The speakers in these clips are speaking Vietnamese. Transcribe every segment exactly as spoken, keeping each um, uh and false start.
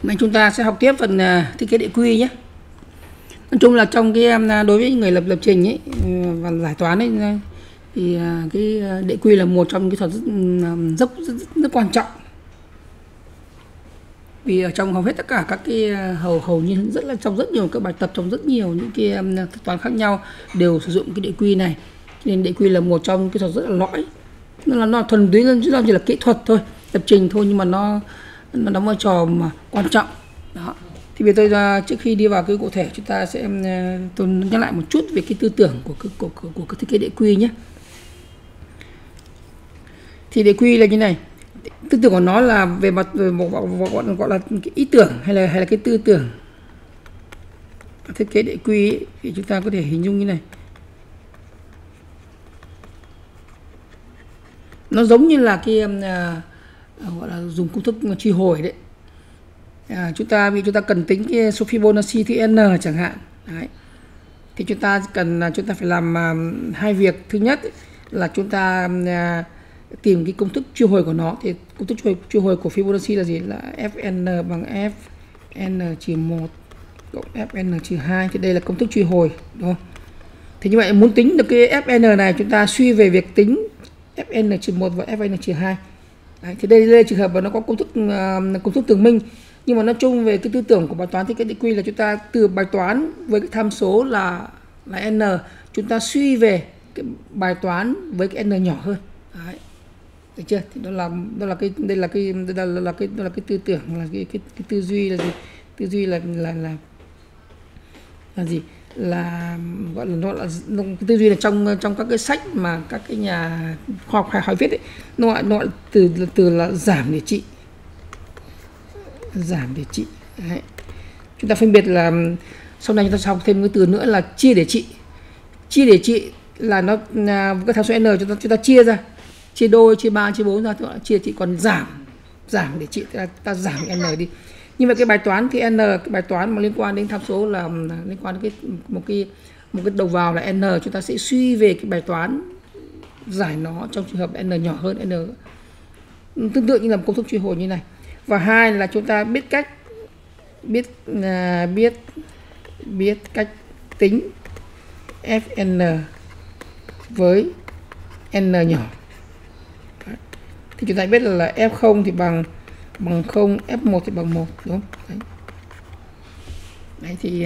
Này chúng ta sẽ học tiếp phần uh, thiết kế đĩa quy nhé. Nói chung là trong cái um, đối với người lập lập trình ấy và giải toán ấy thì uh, cái đĩa quy là một trong những kỹ thuật rất, rất, rất, rất, rất quan trọng. Vì ở trong hầu hết tất cả các cái hầu hầu như rất là trong rất nhiều các bài tập, trong rất nhiều những cái um, thuật toán khác nhau đều sử dụng cái đĩa quy này. Nên đĩa quy là một trong những kỹ thuật rất là lõi. Nó là nó thuần túy nó chỉ là kỹ thuật thôi, lập trình thôi, nhưng mà nó nó đóng vai trò mà quan trọng. Đó. Thì bây giờ trước khi đi vào cái cụ thể, chúng ta sẽ tôi nhắc lại một chút về cái tư tưởng của của của, của, của cái thiết kế đĩa quy nhé. Thì đĩa quy là như này. Tư tưởng của nó là về mặt về một gọi, gọi là cái ý tưởng hay là hay là cái tư tưởng thiết kế đĩa quy ấy, thì chúng ta có thể hình dung như này. Nó giống như là cái uh, gọi là dùng công thức truy hồi đấy. À, chúng ta vì chúng ta cần tính cái số Fibonacci thứ n chẳng hạn. Đấy. Thì chúng ta cần chúng ta phải làm uh, hai việc. Thứ nhất là chúng ta uh, tìm cái công thức truy hồi của nó. Thì công thức truy hồi, truy hồi của Fibonacci là gì? Là Fn bằng Fn trừ một cộng Fn trừ hai. Thì đây là công thức truy hồi, đúng không? Thì như vậy muốn tính được cái Fn này, chúng ta suy về việc tính Fn trừ một và Fn trừ hai. Đấy, thì đây, đây là trường hợp mà nó có công thức uh, công thức tường minh, nhưng mà nói chung về cái tư tưởng của bài toán thiết kế đĩa quy là chúng ta từ bài toán với cái tham số là là n, chúng ta suy về cái bài toán với cái n nhỏ hơn. Đấy. Được chưa? Thì đó là đó là cái đây là cái đây là, là cái đó là cái tư tưởng, là cái cái, cái tư duy là gì? Tư duy là là là là gì? Là gọi là nó là nó, tư duy là trong trong các cái sách mà các cái nhà khoa học hay hỏi viết ấy, nó nó từ từ là giảm địa trị, giảm địa trị. Đấy. Chúng ta phân biệt là sau này chúng ta học thêm cái từ nữa là chia địa trị. Chia địa trị là nó cái tham số n chúng ta chúng ta chia ra, chia đôi, chia ba, chia bốn ra, tức là chia địa trị. Còn giảm giảm địa trị ta, ta giảm n đi. Nhưng mà cái bài toán thì n, cái bài toán mà liên quan đến tham số là, là liên quan đến cái một cái một cái đầu vào là n, chúng ta sẽ suy về cái bài toán giải nó trong trường hợp n nhỏ hơn n, tương tự như là một công thức truy hồi như này. Và hai là chúng ta biết cách biết uh, biết biết cách tính Fn với n nhỏ. Đấy. Thì chúng ta biết là f không thì bằng bằng không, f một thì bằng một, đúng không? Đấy. Đấy thì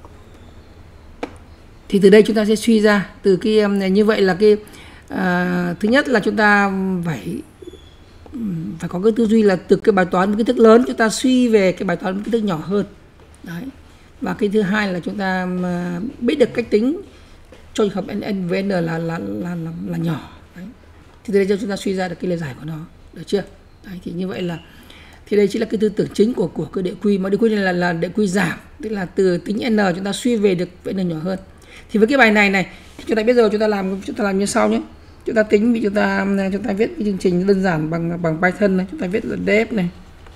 thì từ đây chúng ta sẽ suy ra từ cái như vậy là cái uh, thứ nhất là chúng ta phải phải có cái tư duy là từ cái bài toán với kích thước lớn chúng ta suy về cái bài toán với kích thước nhỏ hơn. Đấy. Và cái thứ hai là chúng ta biết được cách tính cho trường hợp n với n là là là là, là nhỏ. Đấy. Thì từ đây cho chúng ta suy ra được cái lời giải của nó, được chưa? Đấy, thì như vậy là thì đây chính là cái tư tưởng chính của của cái đĩa quy, mà đĩa quy này là là đĩa quy giảm, tức là từ tính n chúng ta suy về được với n nhỏ hơn. Thì với cái bài này này thì chúng ta biết rồi, chúng ta làm chúng ta làm như sau nhé. Chúng ta tính vì chúng ta chúng ta viết cái chương trình đơn giản bằng bằng Python này, chúng ta viết là def này,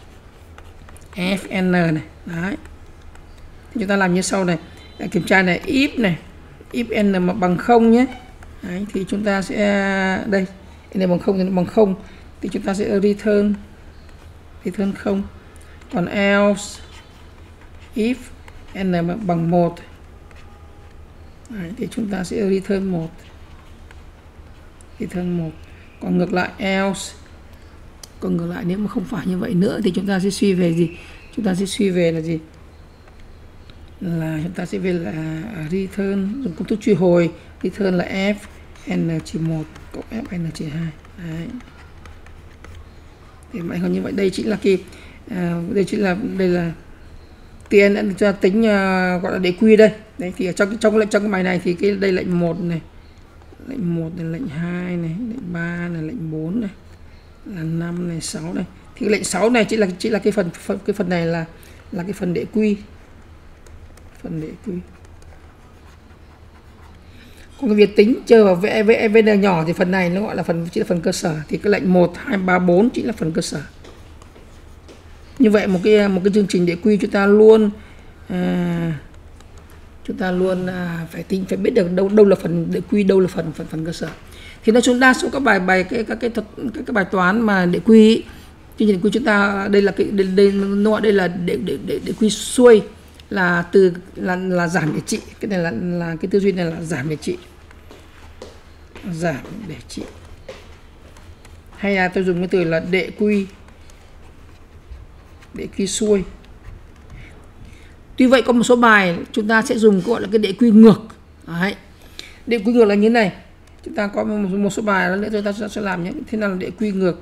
fn này, đấy. Thì chúng ta làm như sau này, để kiểm tra này, if này, if n mà bằng không nhé. Đấy, thì chúng ta sẽ đây, n bằng không thì nó bằng không, thì chúng ta sẽ return return không. Còn else if n mà bằng một, đấy, thì chúng ta sẽ return một. Return một. Còn ngược lại else, còn ngược lại nếu mà không phải như vậy nữa thì chúng ta sẽ suy về gì? Chúng ta sẽ suy về là gì? Là chúng ta sẽ về là return, dùng công thức truy hồi, return là f n trừ một cộng f n trừ hai. Đấy. Thì vậy còn như vậy đây chính là cái uh, đây chính là đây là tiền đã cho tính uh, gọi là đĩa quy đây. Đấy thì ở trong trong lệnh trong cái bài này thì cái đây lệnh một này, lệnh một này, lệnh hai này, lệnh ba này, lệnh bốn này, là năm này, sáu này. Thì cái lệnh sáu này chỉ là chỉ là cái phần, phần cái phần này là là cái phần đĩa quy. Phần đĩa quy. Còn cái việc tính chơi vào vê vê en nhỏ thì phần này nó gọi là phần chỉ là phần cơ sở, thì cái lệnh một, hai, ba, bốn chỉ là phần cơ sở. Như vậy một cái một cái chương trình đĩa quy chúng ta luôn à, chúng ta luôn à, phải tính phải biết được đâu đâu là phần đĩa quy, đâu là phần phần phần cơ sở. Thì nói chung đa số các bài bài cái các cái thuật các cái bài toán mà đĩa quy chương trình đệm quy chúng ta đây là cái đây, đây nó đây là để để để, để quy xuôi, là từ là là giảm để trị. Cái này là là cái tư duy này là giảm để trị, giảm để trị, hay là tôi dùng cái từ là đệ quy, đệ quy xuôi. Tuy vậy có một số bài chúng ta sẽ dùng gọi là cái đệ quy ngược. Đấy. Đệ quy ngược là như thế này. Chúng ta có một, một số bài nữa chúng ta sẽ làm nhé. Thế nào là đệ quy ngược?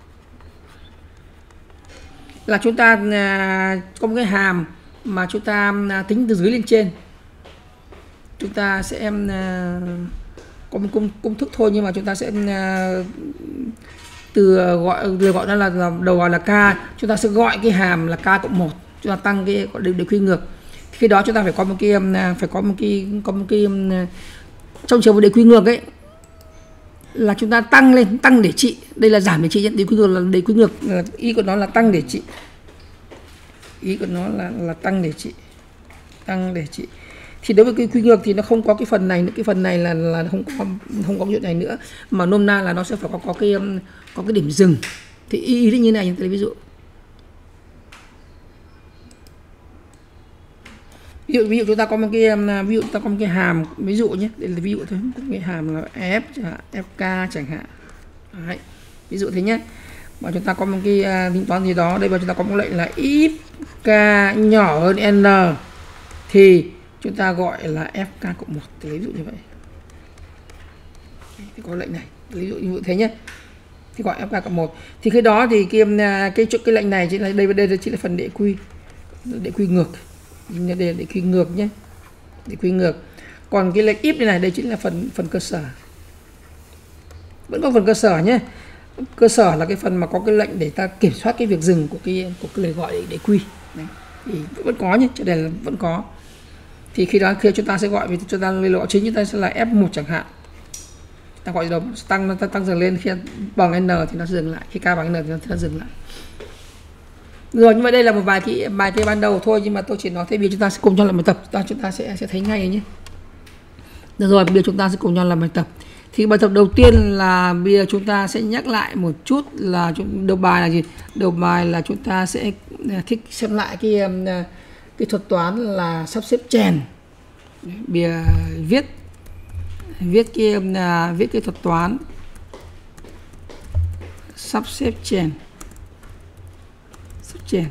Là chúng ta à, có một cái hàm mà chúng ta à, tính từ dưới lên trên. Chúng ta sẽ à, có một công, công thức thôi, nhưng mà chúng ta sẽ à, từ gọi từ gọi nó là đầu gọi là k, chúng ta sẽ gọi cái hàm là k cộng một, chúng ta tăng cái gọi đệ quy ngược. Thì khi đó chúng ta phải có một cái phải có một cái có một cái trong trường hợp đệ quy ngược ấy là chúng ta tăng lên, tăng để trị. Đây là giảm để trị, đệ quy ngược là đệ quy ngược, ý của nó là tăng để trị, ý của nó là là tăng để trị, tăng để trị. Thì đối với cái quy ngược thì nó không có cái phần này nữa, cái phần này là là không có không có chuyện này nữa, mà nôm na là nó sẽ phải có có cái có cái điểm dừng. Thì ý, ý như này, lấy ví dụ ví dụ ví dụ chúng ta có một cái ví dụ chúng ta có một cái hàm, ví dụ nhé, đây là ví dụ thôi, cái hàm là f fk chẳng hạn. Đấy, ví dụ thế nhé. Và chúng ta có một cái uh, tính toán gì đó, đây và chúng ta có một lệnh là if k nhỏ hơn n thì chúng ta gọi là fk cộng một, thì ví dụ như vậy. Thì có lệnh này, ví dụ như thế nhé, thì gọi fk cộng một. Thì khi đó thì cái cái cái, cái lệnh này chỉ là đây và đây chỉ là phần đệ quy, đệ quy ngược. Đây là đệ quy ngược nhé, đệ quy ngược. Còn cái lệnh if này, này đây chính là phần phần cơ sở, vẫn có phần cơ sở nhé. Cơ sở là cái phần mà có cái lệnh để ta kiểm soát cái việc dừng của cái của cái lời gọi để, để quy. Đấy. Thì vẫn có nhé, chỗ này là vẫn có. Thì khi đó khi chúng ta sẽ gọi vì chúng ta lời gọi chính chúng ta sẽ là f một chẳng hạn. Ta gọi đầu tăng nó tăng dần lên, khi bằng n thì nó dừng lại, khi k bằng n thì nó, thì nó dừng lại. Rồi, như vậy đây là một vài cái bài cái ban đầu thôi, nhưng mà tôi chỉ nói thế vì chúng ta sẽ cùng nhau làm bài tập, ta chúng ta sẽ sẽ thấy ngay nhé. Được rồi, bây giờ chúng ta sẽ cùng nhau làm bài tập. Thì bài tập đầu tiên là bây giờ chúng ta sẽ nhắc lại một chút là đầu bài là gì? Đầu bài là chúng ta sẽ thích xem lại cái cái thuật toán là sắp xếp chèn. Bây giờ viết viết cái viết cái thuật toán sắp xếp chèn. Sắp chèn.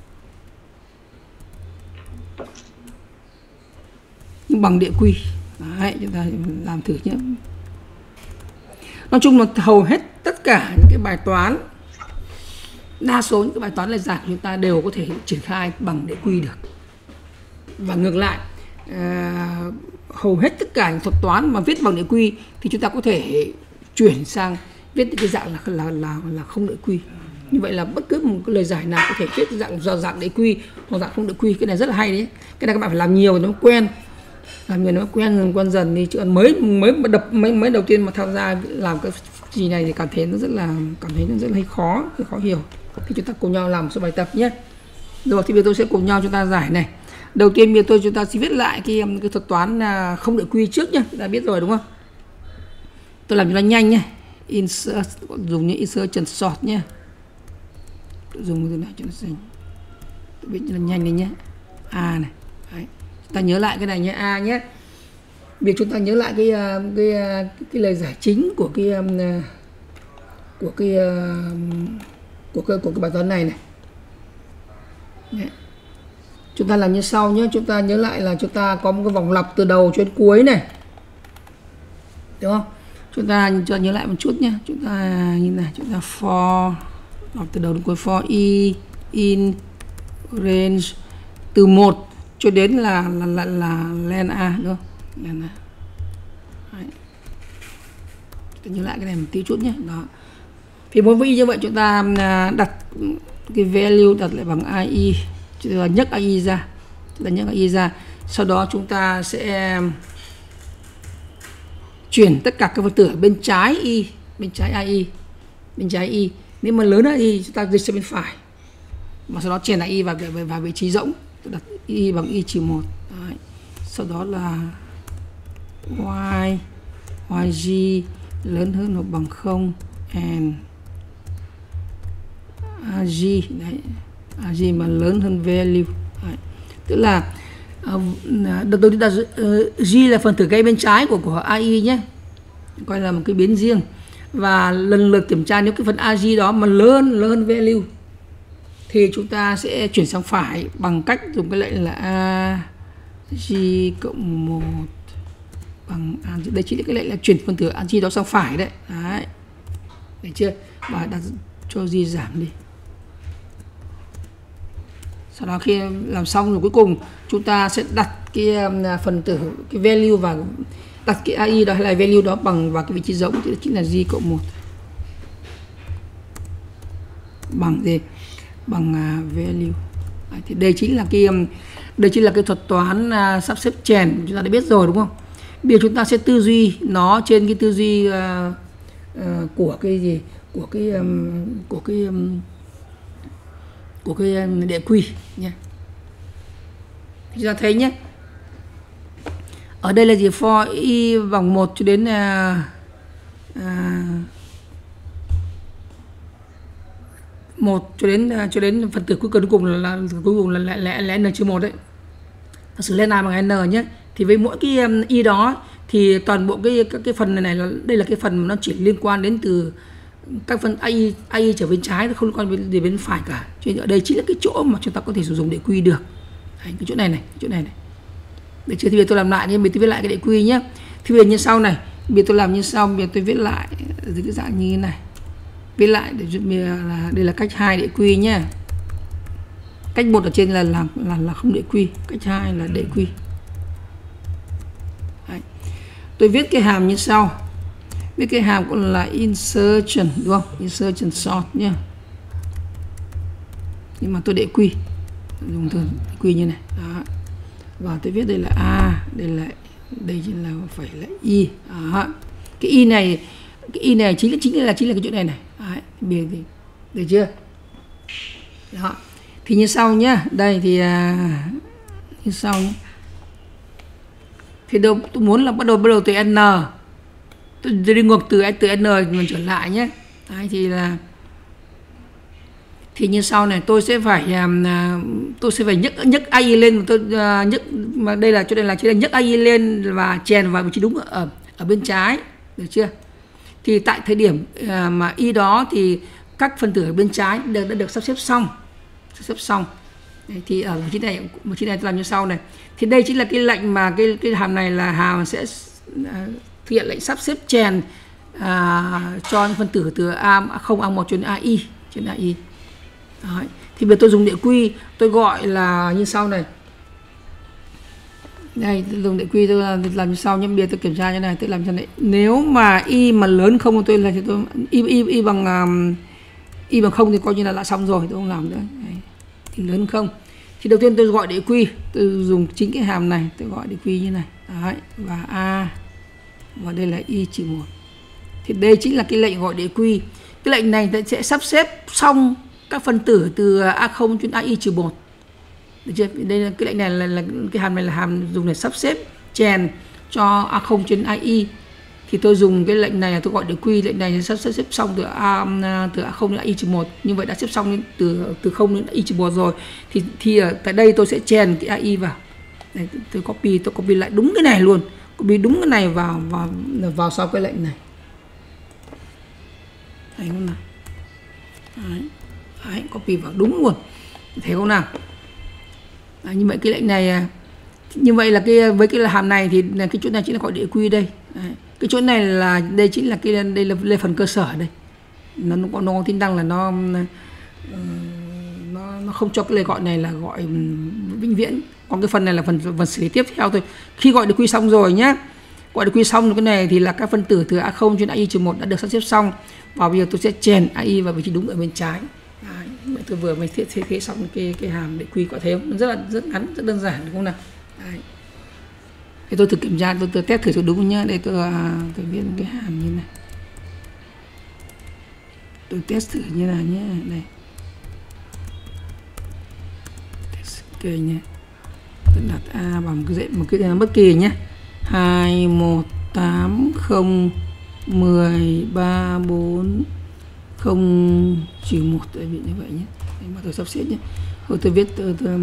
Nhưng bằng đệ quy. Đấy, chúng ta làm thử nhé. Nói chung là hầu hết tất cả những cái bài toán, đa số những cái bài toán lời giải của chúng ta đều có thể triển khai bằng đệ quy được. Và ngược lại, à, hầu hết tất cả những thuật toán mà viết bằng đệ quy thì chúng ta có thể chuyển sang viết cái dạng là là là, là không đệ quy. Như vậy là bất cứ một cái lời giải nào có thể viết dạng do dạng đệ quy hoặc dạng không đệ quy. Cái này rất là hay đấy. Cái này các bạn phải làm nhiều nó quen. Làm người nó quen dần quen dần đi, chứ mới mới đập mấy mấy đầu tiên mà tham gia làm cái gì này thì cảm thấy nó rất là cảm thấy nó rất là khó khó hiểu. Thì chúng ta cùng nhau làm một số bài tập nhé. Rồi thì bây giờ tôi sẽ cùng nhau chúng ta giải này. Đầu tiên bây giờ tôi chúng ta sẽ viết lại cái cái thuật toán không đệ quy trước nhé, chúng ta biết rồi đúng không? Tôi làm cho nó nhanh nhé. Insert, dùng như insert trần sort nhé. Tôi dùng cái này cho nó xanh. Tôi viết cho nó nhanh này nhé. A này. Đấy. Ta nhớ lại cái này nhé, A nhé. Việc chúng ta nhớ lại cái cái cái, cái lời giải chính của cái của cái của cái của cái bài toán này này. Nhé. Chúng ta làm như sau nhé, chúng ta nhớ lại là chúng ta có một cái vòng lặp từ đầu cho đến cuối này. Đúng không? Chúng ta cho nhớ lại một chút nhé. Chúng ta như này, chúng ta for lặp từ đầu đến cuối, for i in range từ một cho đến là là là, là len a đúng không? Len a. Đấy. Tôi nhớ lại cái này một tí chút nhé. Đó. Thì mỗi vị như vậy chúng ta đặt cái value đặt lại bằng i, chúng ta nhấc i ra, chúng ta nhấc i ra. Sau đó chúng ta sẽ chuyển tất cả các phần tử bên trái y, bên trái i, bên trái y. Nếu mà lớn hơn y chúng ta dịch sang bên phải. Và sau đó chèn lại y vào vào vị trí rỗng. Đặt y bằng y trừ một. Đấy. Sau đó là y yg lớn hơn hoặc bằng không and ag đấy, ag mà lớn hơn value đấy. Tức là uh, đầu tiên đặt uh, g là phần tử gây bên trái của của ai nhé, coi là một cái biến riêng, và lần lượt kiểm tra nếu cái phần ag đó mà lớn lớn hơn value thì chúng ta sẽ chuyển sang phải bằng cách dùng cái lệnh là ag cộng một bằng ag. Đây chỉ là cái lệnh là chuyển phần tử ag đó sang phải đấy. Đấy. Được chưa? Và đặt cho g giảm đi. Sau đó khi làm xong rồi cuối cùng chúng ta sẽ đặt cái phần tử cái value vào, đặt cái ai đó hay là value đó bằng vào cái vị trí rỗng thì chính là g cộng một bằng gì? Bằng uh, value. Đấy, thì đây chính là cái đây chính là cái thuật toán uh, sắp xếp chèn chúng ta đã biết rồi đúng không? Bây giờ chúng ta sẽ tư duy nó trên cái tư duy uh, uh, của cái gì? Của cái um, của cái um, của cái đệ quy nhé. Chúng ta thấy nhé. Ở đây là gì? For y bằng một cho đến uh, uh, một cho đến uh, cho đến phần tử cuối cùng cuối cùng là, là cuối cùng là lẽ lẽ lẽ n trừ một đấy. Thật sự lên a bằng n nhé. Thì với mỗi cái um, y đó thì toàn bộ cái cái, cái phần này, này là đây là cái phần mà nó chỉ liên quan đến từ các phần ai ai trở bên trái, không liên quan đến bên phải cả. Cho nên ở đây chính là cái chỗ mà chúng ta có thể sử dụng đệ quy được. Đấy, cái chỗ này này, cái chỗ này này. Được chưa? Thì bây giờ tôi làm lại nhé, mình tôi viết lại cái đệ quy nhé. Thì bây giờ như sau này, bây giờ tôi làm như sau, bây giờ tôi viết lại dưới cái dạng như thế này. Viết lại để giúp là đây là cách hai đệ quy nhé. Cách một ở trên là là là, là không đệ quy, cách hai là đệ quy. Đấy. Tôi viết cái hàm như sau. Viết cái hàm cũng là insertion đúng không? Insertion sort nhé. Nhưng mà tôi đệ quy, dùng từ quy như này. Đó. Và tôi viết đây là a, đây là đây chính là phải là y. Đó. Cái y này, cái y này chính là chính là chính là cái chỗ này này. Đấy, biệt thì được chưa? Đó. Thì như sau nhá. Đây thì à, như sau nhé. Thì đâu tôi muốn là bắt đầu bắt đầu từ n. Tôi đi ngược từ từ n mình trở lại nhé. Đấy thì là thì như sau này tôi sẽ phải uh, tôi sẽ phải nhấc nhấc ai lên, tôi uh, nhấc mà đây là chỗ đây là chỉ là nhấc ai lên và chèn vào vị trí đúng ở ở bên trái, được chưa? Thì tại thời điểm uh, mà y đó thì các phần tử ở bên trái đều đã được sắp xếp xong, sắp xếp xong. Đấy, thì ở vị trí này vị trí này tôi làm như sau này. Thì đây chính là cái lệnh mà cái cái hàm này là hàm sẽ uh, thực hiện lệnh sắp xếp chèn à, cho những phần tử từ a không a một cho đến ai trên ai. Đấy. Thì bây giờ tôi dùng đệ quy, tôi gọi là như sau này. Đây, tôi dùng đệ quy tôi làm như sau nhé. Bây giờ tôi kiểm tra như này, tôi làm cho này. Nếu mà y mà lớn không tôi là thì tôi y y y bằng um, y bằng không thì coi như là đã xong rồi, tôi không làm nữa. Đấy. Thì lớn không. Thì đầu tiên tôi gọi đệ quy, tôi dùng chính cái hàm này, tôi gọi đệ quy như này. Đấy, và a và đây là y trừ một. Thì đây chính là cái lệnh gọi đệ quy. Cái lệnh này sẽ sắp xếp xong các phân tử từ a không đến ai trừ một. Được chưa? Đây là cái lệnh này là, là cái hàm này là hàm dùng để sắp xếp chèn cho a không trên ai. Thì tôi dùng cái lệnh này là tôi gọi đệ quy, lệnh này sắp xếp xong từ a từ a không đến ai trừ một. Như vậy đã xếp xong đến từ từ không đến ai trừ một rồi. Thì thì ở tại đây tôi sẽ chèn cái ai vào. Đây, tôi copy tôi copy lại đúng cái này luôn. Copy đúng cái này vào vào vào sau cái lệnh này. Thấy không nào? Đấy. Đấy, copy vào đúng luôn. Thấy không nào? Đấy, như vậy cái lệnh này như vậy là cái với cái hàm này thì là cái chỗ này chính là gọi đệ quy đây. Đấy. Cái chỗ này là đây chính là cái đây là, là phần cơ sở đây. Nó nó có nó có tính năng là nó nó nó không cho cái lời gọi này là gọi vĩnh viễn. Còn cái phần này là phần phần xử lý tiếp theo thôi. Khi gọi đệ quy xong rồi nhá. Gọi đệ quy xong cái này thì là các phân tử từ a không trên ai trừ một đã được sắp xếp xong. Và bây giờ tôi sẽ chèn ai vào vị trí đúng ở bên trái. Đấy, tôi vừa mới thiết thiết kế xong cái cái hàm đệ quy, có thấy không? Nó rất là rất ngắn, rất đơn giản đúng không nào? Đấy. Thì tôi thử kiểm tra, tôi, tôi test thử cho đúng nhá. Đây tôi tôi viết cái hàm như này. Tôi test thử như này nhé. Đây. Test kê nhé. Tôi đặt a bằng cái dãy một cái bất kỳ nhé. hai một tám không mười ba bốn không trừ một, tại vì như vậy nhé. Đấy, mà tôi sắp xếp nhé. Rồi tôi viết tôi, tôi,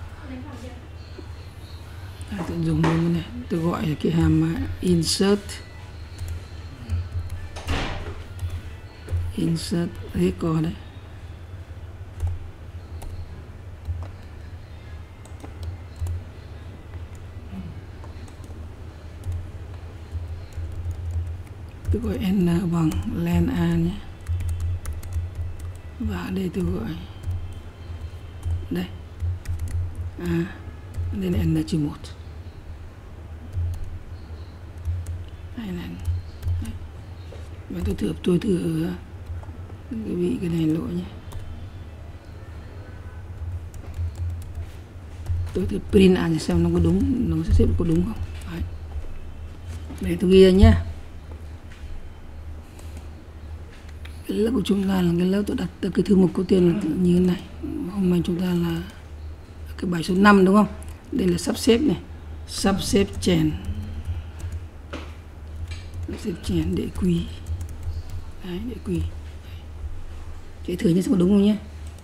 tôi dùng luôn này, tôi gọi là cái hàm insert insert record đấy. Tôi gọi n bằng len a nhé, và ở đây tôi gọi đây à, đây là n trừ một. Đây là đây. Và tôi thử tôi thử cái vị cái này lỗi nhé. Tôi thử print à xem nó có đúng, nó sẽ xếp có đúng không. Đấy. Để tôi ghi ra nhé. Cái lớp của chúng ta là cái lớp tôi đặt từ cái thư mục đầu tiên là như thế này. Hôm nay chúng ta là cái bài số năm đúng không? Đây là sắp xếp này, sắp xếp chèn, sắp xếp chèn để quy. Đấy, để quy. Chị thử nhìn xem có đúng không nhé.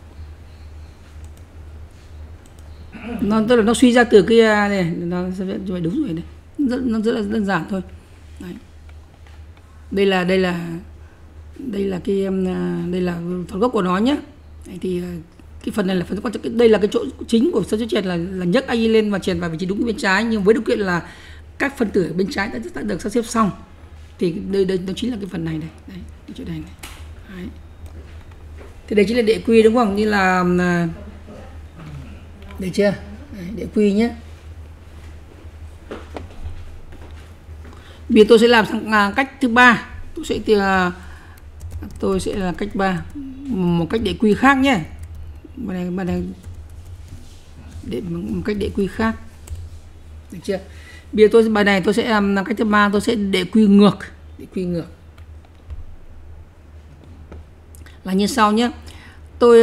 Nó tức là nó suy ra từ cái này, nó sẽ vậy đúng rồi đấy. Rất, nó rất là đơn giản thôi. Đấy. Đây là đây là đây là cái đây là phần gốc của nó nhé. Đấy, thì cái phần này là phần quan trọng. Đây là cái chỗ chính của sắp xếp chèn là là nhấc a i lên và chèn vào vị trí đúng bên trái, nhưng với điều kiện là các phân tử ở bên trái đã, đã được sắp xếp xong. Thì đây đây nó chính là cái phần này đây, đấy, cái chỗ này này. Đấy. Thì đây chính là đệ quy đúng không? Như là được chưa? Đấy, đệ quy nhé. Bây giờ tôi sẽ làm sang cách thứ ba. Tôi sẽ tôi sẽ là cách ba, một cách đệ quy khác nhé. Bên này bên này để một cách đệ quy khác. Được chưa? Bây giờ tôi bài này tôi sẽ làm cách thứ ba, tôi sẽ đệ quy ngược, đệ quy ngược. Là như sau nhé. Tôi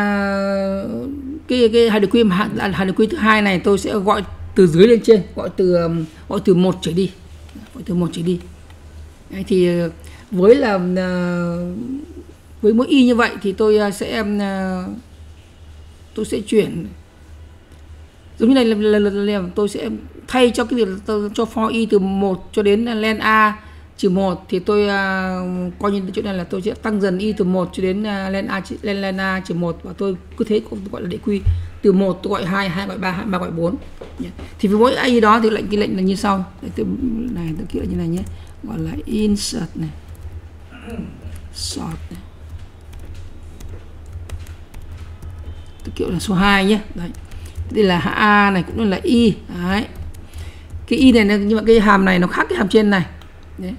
cái cái hàm đệ quy hàm đệ quy thứ hai này tôi sẽ gọi từ dưới lên trên, gọi từ gọi từ một trở đi, gọi từ một trở đi. Đấy, thì với là với mỗi y như vậy thì tôi sẽ tôi sẽ chuyển giống như này là, là, là, là tôi sẽ thay cho cái việc tôi cho for y từ một cho đến len a trừ một thì tôi uh, coi như chỗ này là tôi sẽ tăng dần y từ một cho đến uh, len a lên len a trừ một, và tôi cứ thế cũng gọi là đệ quy từ một tôi gọi hai, hai gọi ba, ba gọi bốn. Thì với mỗi y đó thì lệnh cái lệnh là như sau. Để tôi này tôi kiểu như này nhé, gọi là insert này, sort này. Tôi kiểu là số hai nhé. Đấy. Đây là a này cũng là y. Đấy. Cái y này nhưng mà cái hàm này nó khác cái hàm trên này. Đấy.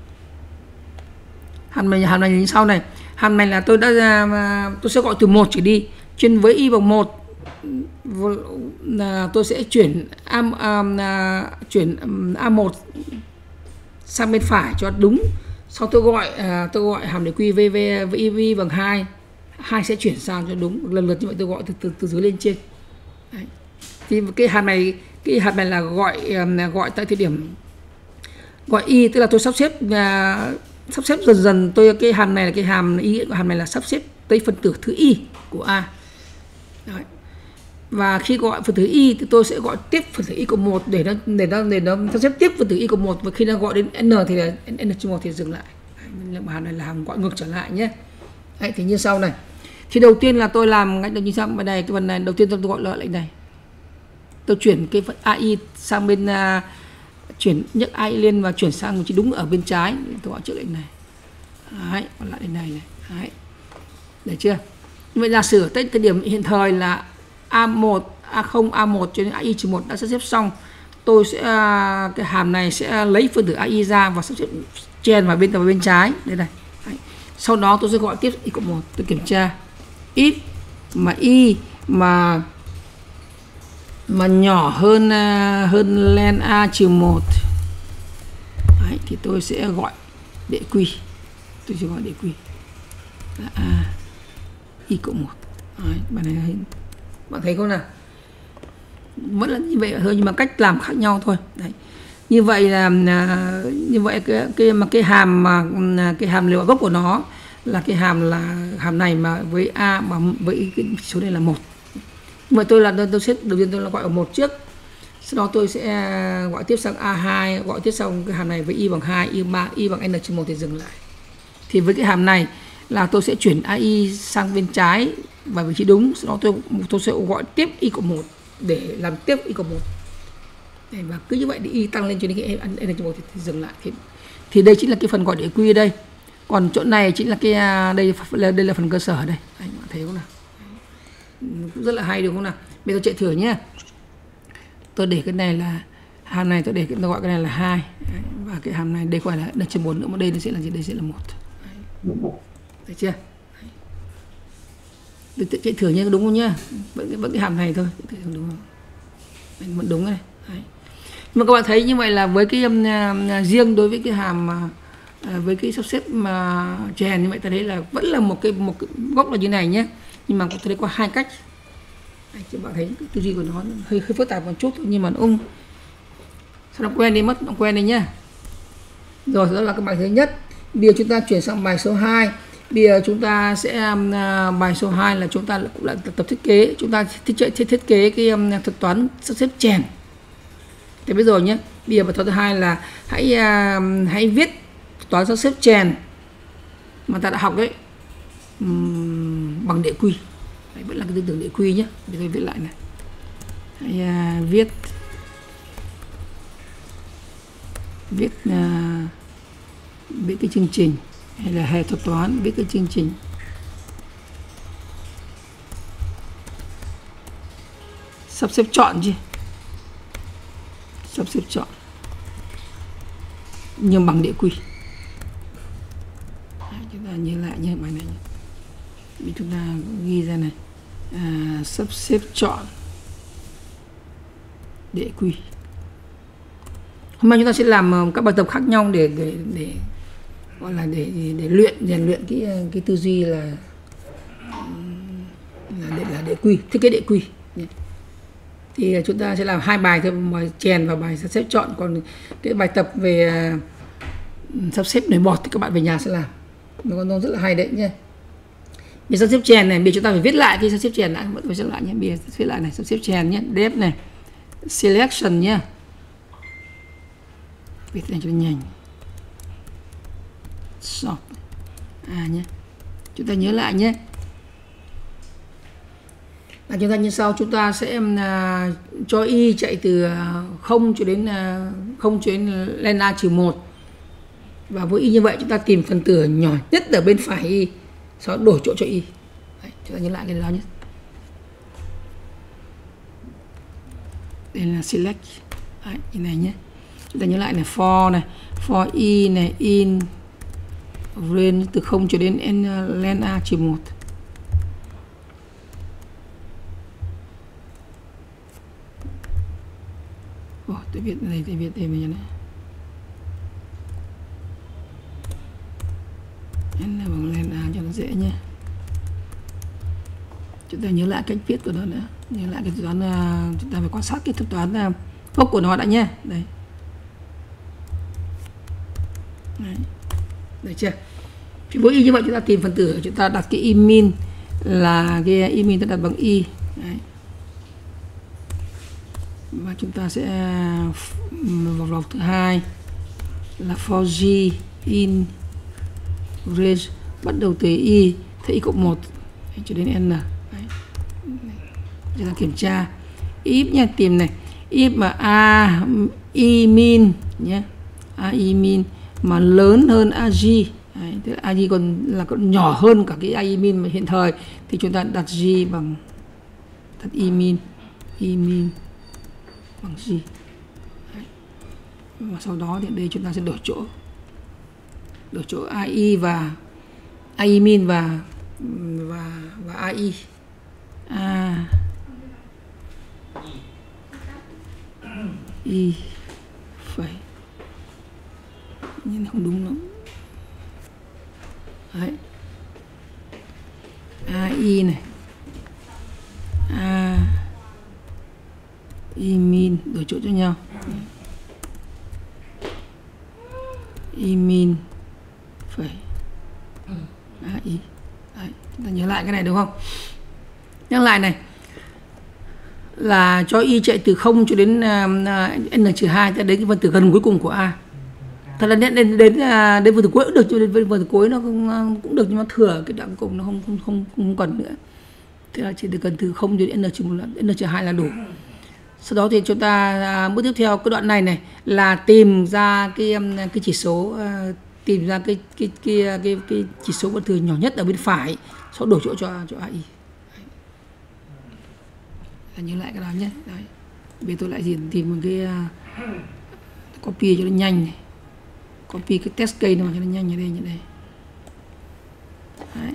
Hàm này hàm này như sau này. Hàm này là tôi đã tôi sẽ gọi từ một trở đi. Trên với y bằng một là tôi sẽ chuyển a, um, uh, chuyển um, a một sang bên phải cho đúng. Sau tôi gọi uh, tôi gọi hàm để quy v v với y bằng hai, hai sẽ chuyển sang cho đúng. Lần lượt như vậy tôi gọi từ từ, từ dưới lên trên. Đấy. Thì cái hàm này cái hàm này là gọi um, gọi tại thời điểm gọi y, tức là tôi sắp xếp uh, sắp xếp dần dần. Tôi cái hàm này là cái hàm ý của hàm này là sắp xếp tới phân tử thứ y của a. Đấy. Và khi gọi phân tử y thì tôi sẽ gọi tiếp phân tử y cộng một để nó để nó để nó sắp xếp tiếp phân tử y cộng một, và khi nó gọi đến n thì là n trừ một thì dừng lại. Đấy, hàm này là hàm gọi ngược trở lại nhé. Đấy, thì như sau này. Thì đầu tiên là tôi làm cách như sau. Bên này cái phần này đầu tiên tôi gọi là lệnh này. Tôi chuyển cái phần a i sang bên uh, chuyển nhấc a i lên và chuyển sang chỉ đúng ở bên trái. Tôi gọi trước lệnh này. Đấy, còn lại lệnh này này. Đấy. Được chưa? Như vậy giả sử tới thời điểm hiện thời là a một, a không, a một cho đến a i trừ một đã sắp xếp xong, tôi sẽ cái hàm này sẽ lấy phân tử a i ra và sắp xếp chèn vào bên vào bên trái đây này. Đấy. Sau đó tôi sẽ gọi tiếp y cộng một, tôi kiểm tra if mà y mà mà nhỏ hơn hơn len a trừ một. Đấy, thì tôi sẽ gọi đệ quy, tôi sẽ gọi đệ quy là a y cộng một. Đấy, bạn này bạn thấy không nào, vẫn là như vậy thôi nhưng mà cách làm khác nhau thôi. Đấy, như vậy là như vậy cái cái mà cái hàm mà cái hàm liệu gốc của nó là cái hàm là hàm này mà với a mà với cái số này là một. Vậy tôi là tôi sẽ đầu tiên tôi là gọi ở một trước, sau đó tôi sẽ gọi tiếp sang a hai, gọi tiếp sang cái hàm này với y bằng hai, y ba, y bằng n trên một thì dừng lại. Thì với cái hàm này là tôi sẽ chuyển ai sang bên trái và vị trí đúng, sau đó tôi tôi sẽ gọi tiếp y cộng một để làm tiếp y cộng một. Và cứ như vậy thì y tăng lên cho đến cái n trên một thì, thì dừng lại. Thì, thì đây chính là cái phần gọi để quy ở đây. Còn chỗ này chính là cái đây là đây là phần cơ sở ở đây. Anh bạn thấy không nào? Cũng rất là hay đúng không nào? Bây giờ chạy thử nhé. Tôi để cái này là hàm này, tôi để cái tôi gọi cái này là hai, và cái hàm này đây gọi là n trên bốn nữa, mà đây sẽ là gì? Đây sẽ là một. Thấy chưa? Tôi chạy thử nhé, đúng không nhá? Vẫn vẫn cái hàm này thôi, đúng không? Vẫn đúng này. Đấy. Nhưng mà các bạn thấy như vậy là với cái um, uh, riêng đối với cái hàm uh, với cái sắp xếp mà uh, chèn như vậy ta thấy là vẫn là một cái một cái góc là như này nhé, nhưng mà tôi thấy có hai cách. Đấy, các bạn thấy tư duy của nó hơi hơi phức tạp một chút thôi, nhưng mà nó ung sao nó quen đi mất, nó quen đi nhá. Rồi đó là cái bài thứ nhất. Bây giờ chúng ta chuyển sang bài số hai. Bây giờ chúng ta sẽ um, uh, bài số hai là chúng ta cũng là tập thiết kế, chúng ta thiết, thiết, thiết kế cái um, thuật toán sắp xếp chèn. Thế bây giờ nhé, bây giờ bài toán thứ hai là hãy uh, hãy viết toán sắp xếp chèn mà ta đã học đấy um, bằng đĩa quy. Đấy, vẫn là cái tư tưởng đĩa quy nhé. Bây giờ viết lại này. Hãy uh, viết viết uh, viết cái chương trình hay là hệ thuật toán, viết cái chương trình sắp xếp chọn chứ, sắp xếp chọn nhưng bằng đĩa quy. Đấy, chúng ta nhớ lại nhé bài này nhé. Vì chúng ta ghi ra này, à, sắp xếp chọn đĩa quy. Hôm nay chúng ta sẽ làm các bài tập khác nhau để để để gọi là để để luyện rèn luyện cái cái tư duy là là để là đĩa quy, thiết kế đĩa quy. Thì chúng ta sẽ làm hai bài thôi, bài chèn và bài sắp xếp chọn. Còn cái bài tập về uh, sắp xếp nổi bọt thì các bạn về nhà sẽ làm, nó nó rất là hay đấy nhé. Bây sắp xếp chèn này, bây giờ chúng ta phải viết lại cái sắp xếp chèn đã, vẫn phải viết lại nhé. Bây giờ viết lại này, sắp xếp chèn nhé, def này, selection nhé, viết này cho nhanh, sort à nhé. Chúng ta nhớ lại nhé. Là chúng ta như sau, chúng ta sẽ uh, cho y chạy từ không cho đến không uh, cho đến lên a trừ một, và với y như vậy chúng ta tìm phần tử nhỏ nhất ở bên phải y, sau đó đổi chỗ cho y. Đấy, chúng ta nhớ lại cái đó nhé. Đây là select. Đấy, như này nhé. Chúng ta nhớ lại này, for này, for y này, in range từ không cho đến n lên a trừ một. Ồ, tôi viết đây, tôi viết đây như này. N bằng lên a cho nó dễ nhé. Chúng ta nhớ lại cách viết của nó nữa, nhớ lại cái thuật toán, chúng ta phải quan sát cái thuật toán gốc của nó đã nhé. Đây. Đấy. Được chưa? Thì với y như vậy chúng ta tìm phần tử, chúng ta đặt cái y min là cái y min ta đặt bằng y. Đấy. Và chúng ta sẽ vào vòng thứ hai là for g in range bắt đầu từ y thế y cộng một cho đến n. Đấy. Chúng ta kiểm tra if nha, tìm này, if mà a y min nhé, a y min mà lớn hơn ag, đấy, tức là ag còn là còn nhỏ hơn cả cái ag min mà hiện thời, thì chúng ta đặt g bằng đặt y min, y min bằng g. Đấy. Và sau đó thì đây chúng ta sẽ đổi chỗ, đổi chỗ ai và ai min và và và ai a y phải, nhưng không đúng lắm. Đấy, ai này, a y min đổi chỗ cho nhau, y min phải À, y. Đấy, chúng ta nhớ lại cái này đúng không? Nhắc lại này là cho y chạy từ không cho đến uh, n trừ hai, đến cái phần tử gần cuối cùng của a. Thật là đến đến đến, uh, đến phần tử cuối cũng được, cho đến phần tử cuối nó cũng, cũng được, nhưng mà thừa cái đoạn cùng nó không không không không cần nữa. Thế là chỉ được gần từ không cho đến n trừ một, n trừ hai là đủ. Sau đó thì chúng ta uh, bước tiếp theo cái đoạn này này là tìm ra cái cái chỉ số uh, tìm ra cái cái cái cái, cái, cái chỉ số phần tử nhỏ nhất ở bên phải, sau đổi chỗ cho cho ai. Nhớ lại cái đó nhé. Đấy. Bây giờ tôi lại tìm một cái uh, copy cho nó nhanh này. Copy cái test case nó cho nó nhanh như đây, như đây. Đấy.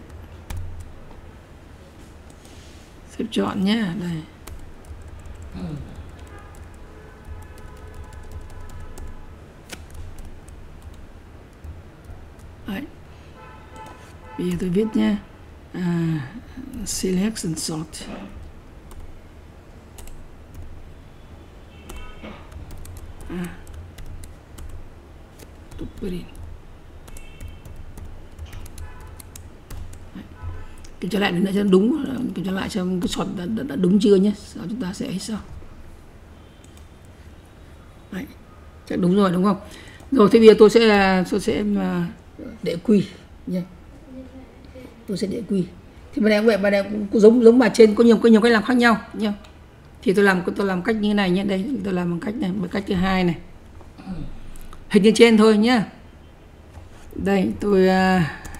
Xếp chọn nhé. Đây. Đấy. Bây giờ tôi viết nhé. Uh, select and sort. À. Kiểm tra lại nữa cho đúng, kiểm tra lại xem cái sort đã, đã, đã đúng chưa nhé. Sau chúng ta sẽ sao. Đấy. Chắc đúng rồi đúng không? Rồi thế bây giờ tôi sẽ tôi sẽ để quy nhé. Tôi sẽ để quy. Thì bài này cũng vậy, bài này cũng giống giống bài trên, có nhiều có nhiều cách làm khác nhau nhé. Thì tôi làm tôi làm cách như thế này nhé. Đây tôi làm bằng cách này, bằng cách thứ hai này. Hình như trên thôi nhé. Đây tôi uh,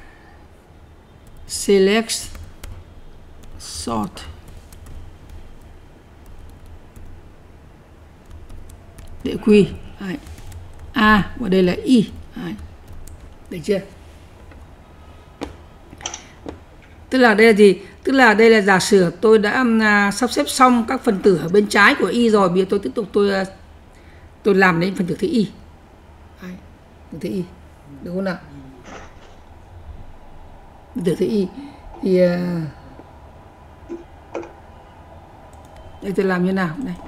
select sort để quy. Đấy. A và đây là y. Đấy. Được chưa? Tức là đây là gì? Tức là đây là giả sử tôi đã uh, sắp xếp xong các phần tử ở bên trái của y rồi, bây giờ tôi tiếp tục tôi uh, tôi làm đến phần tử thứ y. Đấy. Phần tử y. Được không nào? Phần tử thứ y thì uh, đây tôi làm như nào? Đây.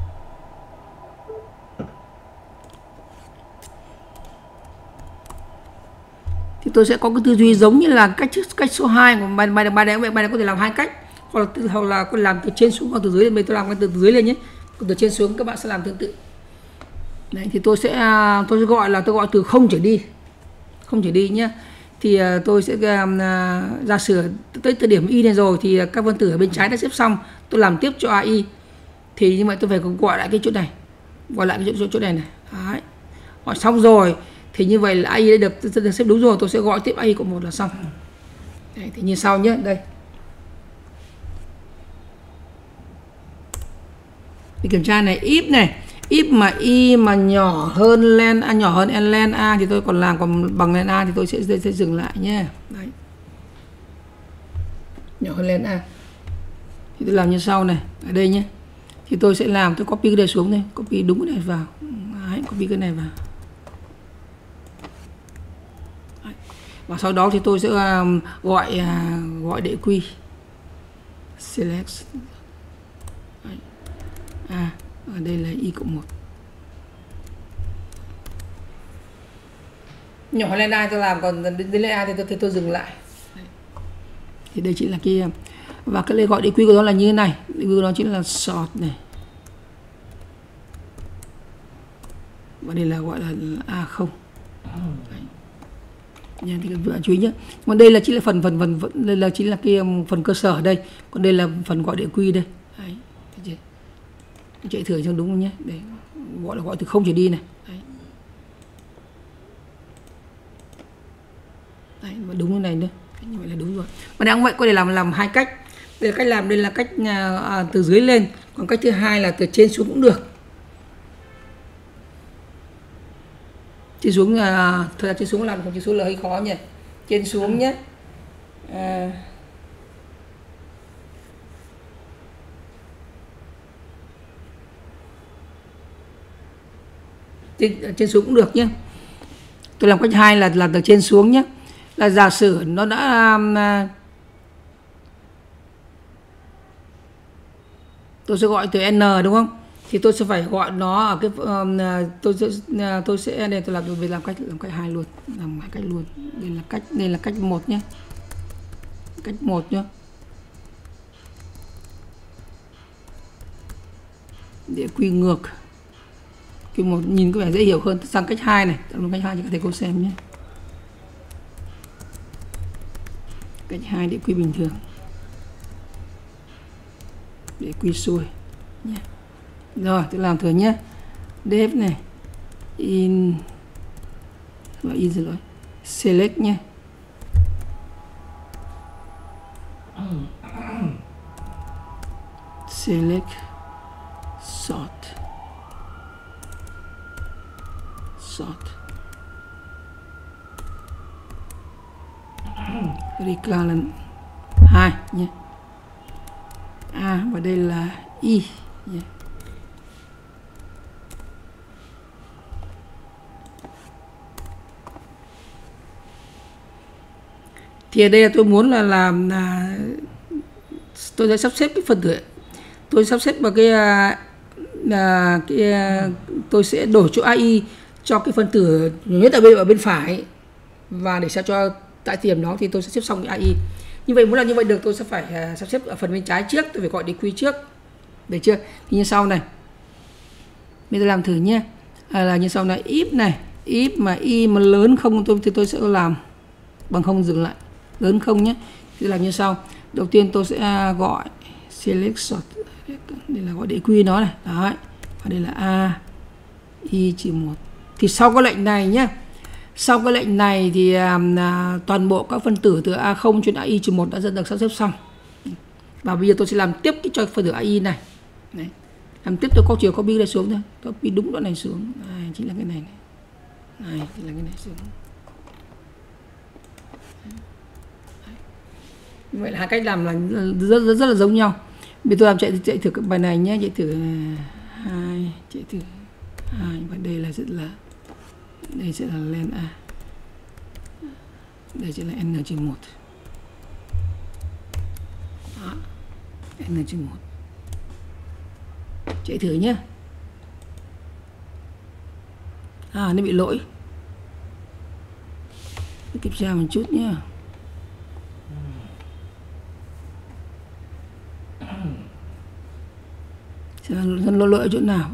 Thì tôi sẽ có cái tư duy giống như là cách cách số hai của bài bài bài này, bài này có thể làm hai cách, hoặc là từ, hoặc là có làm từ trên xuống hoặc từ dưới lên. Bây tôi làm cái từ dưới lên nhé, còn từ trên xuống các bạn sẽ làm tương tự. Đấy, thì tôi sẽ tôi sẽ gọi là tôi gọi từ không trở đi, không trở đi nhé. Thì uh, tôi sẽ uh, giả sử tới thời điểm y này rồi thì các phân tử ở bên trái đã xếp xong, tôi làm tiếp cho ai. Thì như vậy tôi phải gọi lại cái chỗ này, gọi lại cái chỗ chỗ này này. Đấy. Gọi xong rồi thì như vậy là ai đã được, được xếp đúng rồi, tôi sẽ gọi tiếp ai cộng một là xong. Đấy, thì như sau nhé. Đây. Thì kiểm tra này, if này, if mà y mà nhỏ hơn len a, nhỏ hơn n len a thì tôi còn làm, còn bằng len a thì tôi sẽ, sẽ, sẽ dừng lại nhé. Đấy. Nhỏ hơn len a thì tôi làm như sau này, ở đây nhé. Thì tôi sẽ làm, tôi copy cái này xuống đây, copy đúng cái này vào. Đấy, copy cái này vào. Đấy. Và sau đó thì tôi sẽ um, gọi uh, gọi để quy select. Đấy. À, ở đây là y cộng một. Nhỏ lên a tôi làm, còn đến lên a thì tôi, thì tôi dừng lại. Đấy. Thì đây chính là cái, và cái gọi để quy của nó là như thế này. Để quy của nó chính là sort này. Và đây là gọi là a không. Nha, thì các bạn chú ý nhé. Còn đây là chính là phần phần phần, phần đây là chính là cái phần cơ sở ở đây. Còn đây là phần gọi để quy đây. Đấy. Thấy chưa? Chạy thử cho đúng không nhé. Để gọi là gọi từ không trở đi này. Đấy. Đấy, và đúng như này nữa. Như vậy là đúng rồi. Mà đang vậy có thể làm làm hai cách. Đây là cách làm, đây là cách à, từ dưới lên, còn cách thứ hai là từ trên xuống cũng được. Trên xuống à, thật ra trên xuống làm, còn trên xuống là hơi khó nhỉ. Trên xuống nhé. À, trên, trên xuống cũng được nhé. Tôi làm cách hai là là từ trên xuống nhé. Là giả sử nó đã um, tôi sẽ gọi từ n đúng không? Thì tôi sẽ phải gọi nó ở cái um, tôi sẽ tôi sẽ đây tôi làm tôi làm cách làm cách hai luôn, làm hai cách luôn. Đây là cách đây là cách một nhé. cách một nhá. Để quy ngược. Quy một nhìn có vẻ dễ hiểu hơn, sang cách hai này, sang cách hai cho các thầy cô xem nhé. Cách hai để quy bình thường. Để quy xuôi nhé. Rồi, tôi làm thử nhé. Def này, in và in rồi, select nhé. Select, sort, sort, recall lần hai nhé. A và đây là y nhé. Thì ở đây là tôi muốn là làm là tôi sẽ sắp xếp cái phần tử, tôi sắp xếp vào cái là cái tôi sẽ đổi chỗ a i cho cái phần tử nhỏ nhất ở bên ở bên phải, và để sao cho tại điểm đó thì tôi sẽ xếp xong cái a i. Như vậy muốn làm như vậy được, tôi sẽ phải sắp xếp ở phần bên trái trước, tôi phải gọi dequee trước, được chưa? Thì như sau này, bây giờ làm thử nhé, à, là như sau này, if này, if mà y mà lớn không tôi thì tôi sẽ làm bằng không, dừng lại, lớn không nhé. Thì làm như sau, đầu tiên tôi sẽ gọi select sort, đây là gọi dequee nó này, đấy, và đây là a i trừ một. Thì sau cái lệnh này nhé, sau cái lệnh này thì à, toàn bộ các phân tử từ a không cho đến a i trừ một đã dần được sắp xếp xong. Và bây giờ tôi sẽ làm tiếp cái cho phân tử a i này. Đấy. Làm tiếp tôi có chiều copy này xuống thôi, copy đúng đoạn này xuống, này chính là cái này, này, này chính là cái này xuống. Như vậy là hai cách làm là rất rất, rất là giống nhau. Bây giờ tôi làm chạy chạy thử cái bài này nhé, chạy thử hai, chạy thử hai, và đây là sẽ là đây sẽ là len a, đây sẽ là n trừ một, n trừ một, chạy thử nhé. À, nó bị lỗi, tôi kiểm tra một chút nhé. Nó lỗi lỗi ở chỗ nào?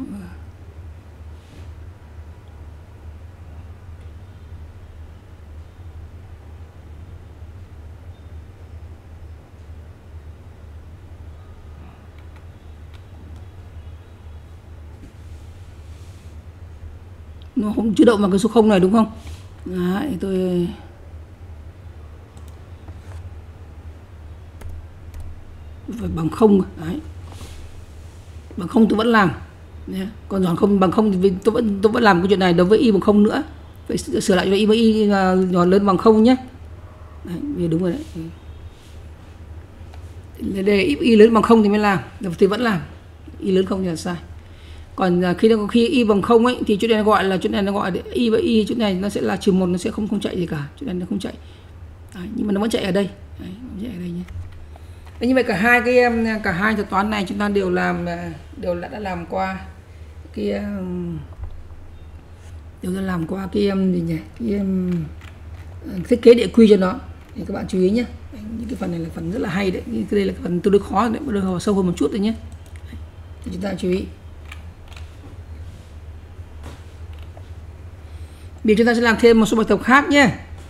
Nó không chứa động vào cái số không này đúng không? Đấy, tôi phải bằng không. Đấy, bằng không tôi vẫn làm. Đấy. Còn dọn không bằng không thì tôi vẫn tôi vẫn làm cái chuyện này đối với y bằng không nữa. Phải sửa lại cho y với y nhỏ lớn bằng không nhé. Đấy, vì đúng rồi đấy. Để y lớn bằng không thì mới làm, thì vẫn làm. Y lớn không thì là sai. Còn khi khi y bằng không ấy thì chỗ này nó gọi là chỗ này nó gọi y với y, chỗ này nó sẽ là trừ một, nó sẽ không không chạy gì cả, chỗ này nó không chạy. Đấy, nhưng mà nó vẫn chạy ở đây. Đấy, nó chạy ở đây nhé. Đấy, như vậy cả hai cái cả hai thuật toán này chúng ta đều làm đều đã, đã làm qua cái đều đã làm qua cái gì nhỉ? Cái thiết kế địa quy cho nó. Thì các bạn chú ý nhé. Đấy, những cái phần này là phần rất là hay đấy. Cái đây là phần tương đối khó đấy, bắt đầu sâu hơn một chút rồi nhé. Đấy, thì chúng ta chú ý. Bây giờ chúng ta sẽ làm thêm một số bài tập khác nhé.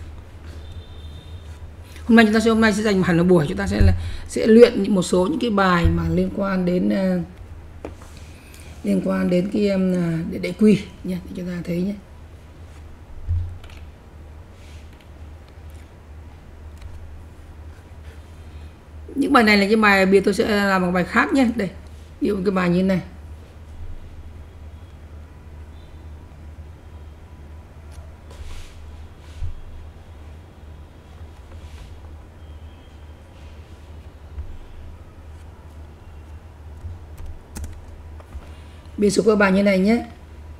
Hôm nay chúng ta sẽ hôm nay sẽ dành hẳn một buổi chúng ta sẽ sẽ luyện một số những cái bài mà liên quan đến uh, liên quan đến cái um, để đệ quy nhé, để chúng ta thấy nhé. Những bài này là cái bài bây giờ tôi sẽ làm một bài khác nhé. Đây, ví dụ cái bài như thế này. Bây giờ các bài như này nhé.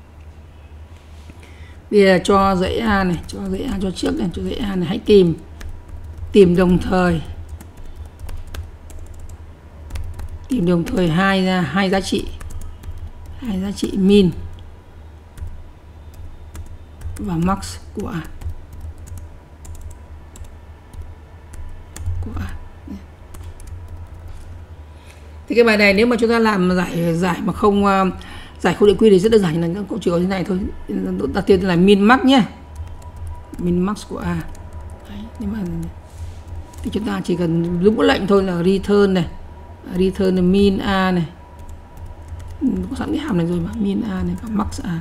Bây giờ cho dãy A này, cho dãy A cho trước này, cho dãy A này hãy tìm tìm đồng thời tìm đồng thời hai ra hai giá trị hai giá trị min và max của A của A. Thì cái bài này nếu mà chúng ta làm giải giải mà không uh, giải khối đĩa quy thì rất đơn giản, là cũng chỉ có thế này thôi. Đặt tiền là min max nhé, min max của A. Đấy, nhưng mà thì chúng ta chỉ cần đúng lệnh thôi là return này, return là min A này, có sẵn cái hàm này rồi mà, min A này và max A.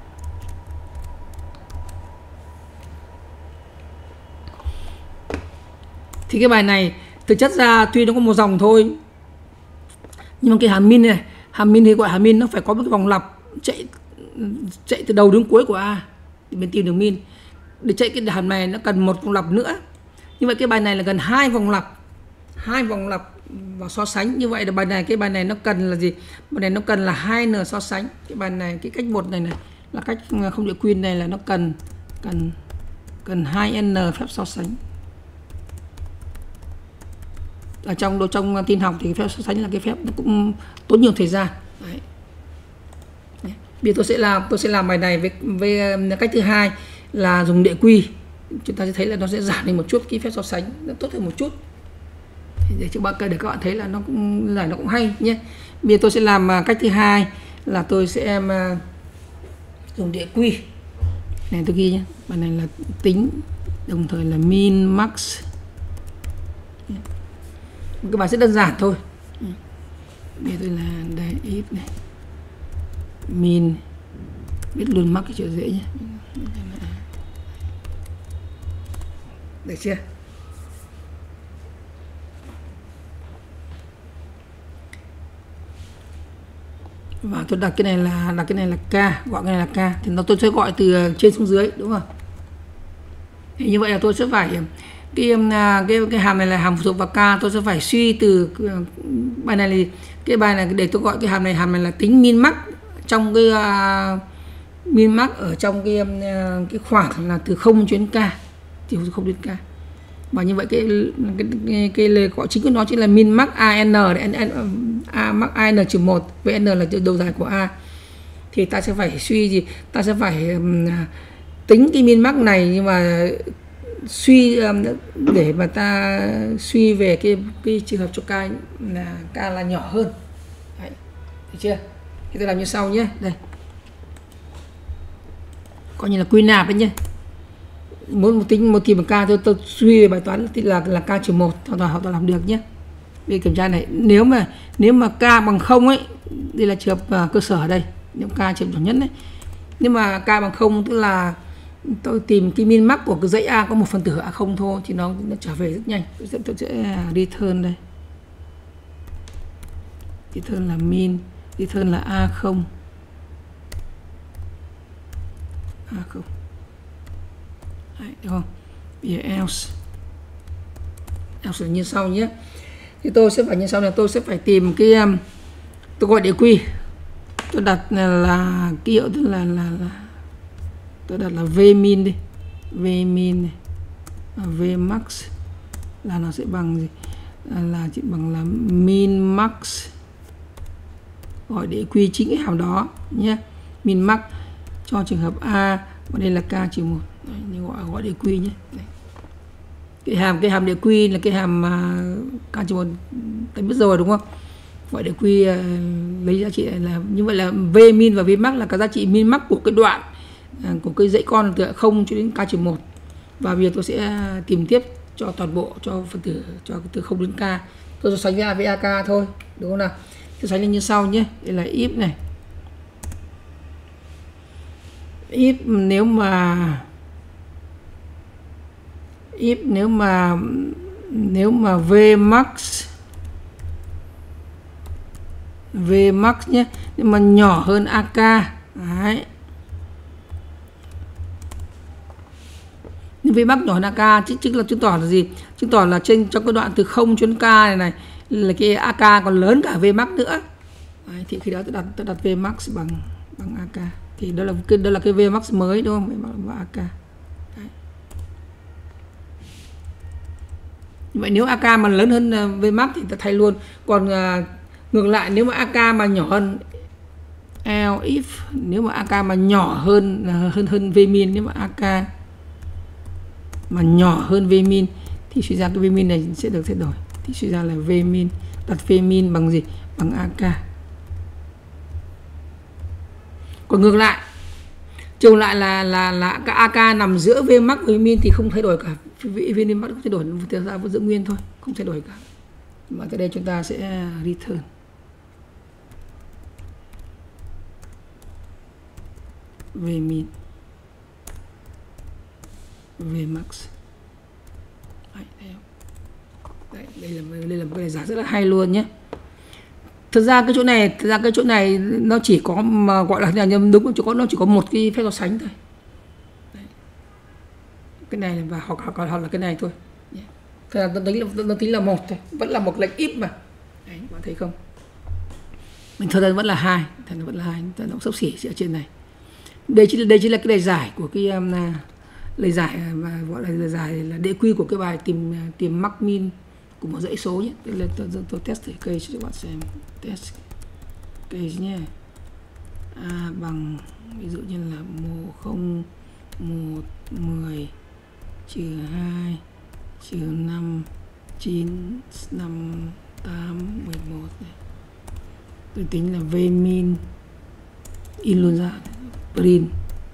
Thì cái bài này thực chất ra tuy nó có một dòng thôi, nhưng mà cái hàm min này, hàm min thì gọi hàm min nó phải có một cái vòng lặp chạy chạy từ đầu đến cuối của A thì mình tìm được min. Để chạy cái hàm này nó cần một vòng lặp nữa. Như vậy cái bài này là gần hai vòng lặp, hai vòng lặp và so sánh. Như vậy là bài này cái bài này nó cần là gì? Bài này nó cần là hai n so sánh. Cái bài này cái cách một này này là cách không địa quy này là nó cần cần cần hai n phép so sánh. Ở trong đồ trong tin học thì phép so sánh là cái phép nó cũng tốn nhiều thời gian. Đấy. Đấy. Bây giờ tôi sẽ làm tôi sẽ làm bài này với, với cách thứ hai là dùng địa quy. Chúng ta sẽ thấy là nó sẽ giảm đi một chút cái phép so sánh, nó tốt hơn một chút. Để cho bạn để các bạn thấy là nó cũng là nó cũng hay nhé. Bây giờ tôi sẽ làm cách thứ hai là tôi sẽ em dùng địa quy. Này tôi ghi nhé. Bài này là tính đồng thời là min max. Các bạn sẽ đơn giản thôi. Bây giờ tôi là đây if này, min, biết luôn max cái chỗ dễ nhé. Được chưa? Và tôi đặt cái này là đặt cái này là k, gọi cái này là k, thì nó tôi sẽ gọi từ trên xuống dưới, đúng không? Thì như vậy là tôi sẽ phải cái cái cái hàm này là hàm phụ thuộc vào k, tôi sẽ phải suy từ bài này là cái bài này để tôi gọi cái hàm này, hàm này là tính min max trong cái uh, min max ở trong cái uh, cái khoảng là từ không đến k, từ không đến k. Và như vậy cái cái cái, cái lời gọi chính của nó chính là min max an để a max an trừ một, với n là độ dài của a. Thì ta sẽ phải suy gì? Ta sẽ phải um, tính cái min max này, nhưng mà suy um, để mà ta suy về cái cái trường hợp cho k là k là nhỏ hơn. Đấy. Được chưa? Thì tôi làm như sau nhé. Đây. Coi như là quy nạp đấy nhé. Muốn một tính một tìm một k tôi, tôi suy về bài toán thì là là k trừ một, hoàn toàn ta làm được nhé. Bây kiểm tra này, nếu mà nếu mà k bằng không ấy, đây là trường hợp uh, cơ sở ở đây, nếu k trường hợp nhất đấy. Nhưng mà k bằng không tức là tôi tìm cái min max của cái dãy A có một phần tử A không thôi thì nó, nó trở về rất nhanh. Tôi sẽ, tôi sẽ return đây. Return là min, return là A không. A không. Đấy, được không? Bây giờ else. Else là như sau nhé. Thì tôi sẽ phải như sau là tôi sẽ phải tìm cái tôi gọi địa quy. Tôi đặt là ký hiệu tức là là là tôi đặt là v min đi, v min này, v max là nó sẽ bằng gì? Là, là chỉ bằng là min max, gọi địa quy chính cái hàm đó nhé, min max cho trường hợp A, và đây là k trừ một, như gọi gọi địa quy nhé. Đây. Cái hàm cái hàm địa quy là cái hàm uh, k trừ một ta biết rồi đúng không? Gọi địa quy uh, lấy giá trị là như vậy là v min và v max là cái giá trị min max của cái đoạn của cái dãy con từ không cho đến k trừ một. Và bây giờ tôi sẽ tìm tiếp cho toàn bộ cho phần tử cho từ không đến k. Tôi so sánh với A với ak thôi, đúng không nào? Tôi sánh lên như sau nhé. Đây là if này. If nếu mà if nếu mà nếu mà v max v max nhé, nhưng mà nhỏ hơn ak. Đấy. Nhưng v max nhỏ hơn ak chứ chứ là chứng tỏ là gì? Chứng tỏ là trên trong cái đoạn từ không cho đến k này này là cái ak còn lớn cả v max nữa. Đấy, thì khi đó tôi đặt tôi đặt v max bằng bằng ak, thì đó là cái đó là cái v max mới đúng không? Bằng ak. Đấy. Vậy nếu ak mà lớn hơn v max thì ta thay luôn. Còn uh, ngược lại nếu mà ak mà nhỏ hơn else if, nếu mà ak mà nhỏ hơn hơn hơn v min, nếu mà ak mà nhỏ hơn v min thì suy ra cái v min này sẽ được thay đổi, thì suy ra là v min đặt V min bằng gì? Bằng a ca. Còn ngược lại, trường lại là là là các a ca nằm giữa V max với min thì không thay đổi cả. V min max không thay đổi, thì ra vẫn giữ nguyên thôi, không thay đổi cả. Mà tới đây chúng ta sẽ return V min, V max. Đấy, đây, đây là đây là một cái bài giải rất là hay luôn nhé. Thực ra cái chỗ này, thực ra cái chỗ này nó chỉ có mà gọi là nhà nhầm đúng, chỉ có nó chỉ có một cái phép so sánh thôi. Đấy. Cái này và hoặc hoặc, hoặc là cái này thôi. Thế là nó tính là nó tính là một thôi, vẫn là một lệnh if mà. Đấy, bạn thấy không? Mình thật ra vẫn là hai, thật ra vẫn là hai, nó xấp xỉ ở trên này. Đây chính là đây chính là cái lời giải của cái um, lời giải mà gọi là lời giải là đế quy của cái bài tìm tìm max min của một dãy số nhé. Tôi, tôi, tôi, tôi test thử cây cho các bạn xem. Test cây nhé. A bằng ví dụ như là một không một mười trừ hai trừ năm chín năm tám mười một này. Tôi tính là V min in luôn ra print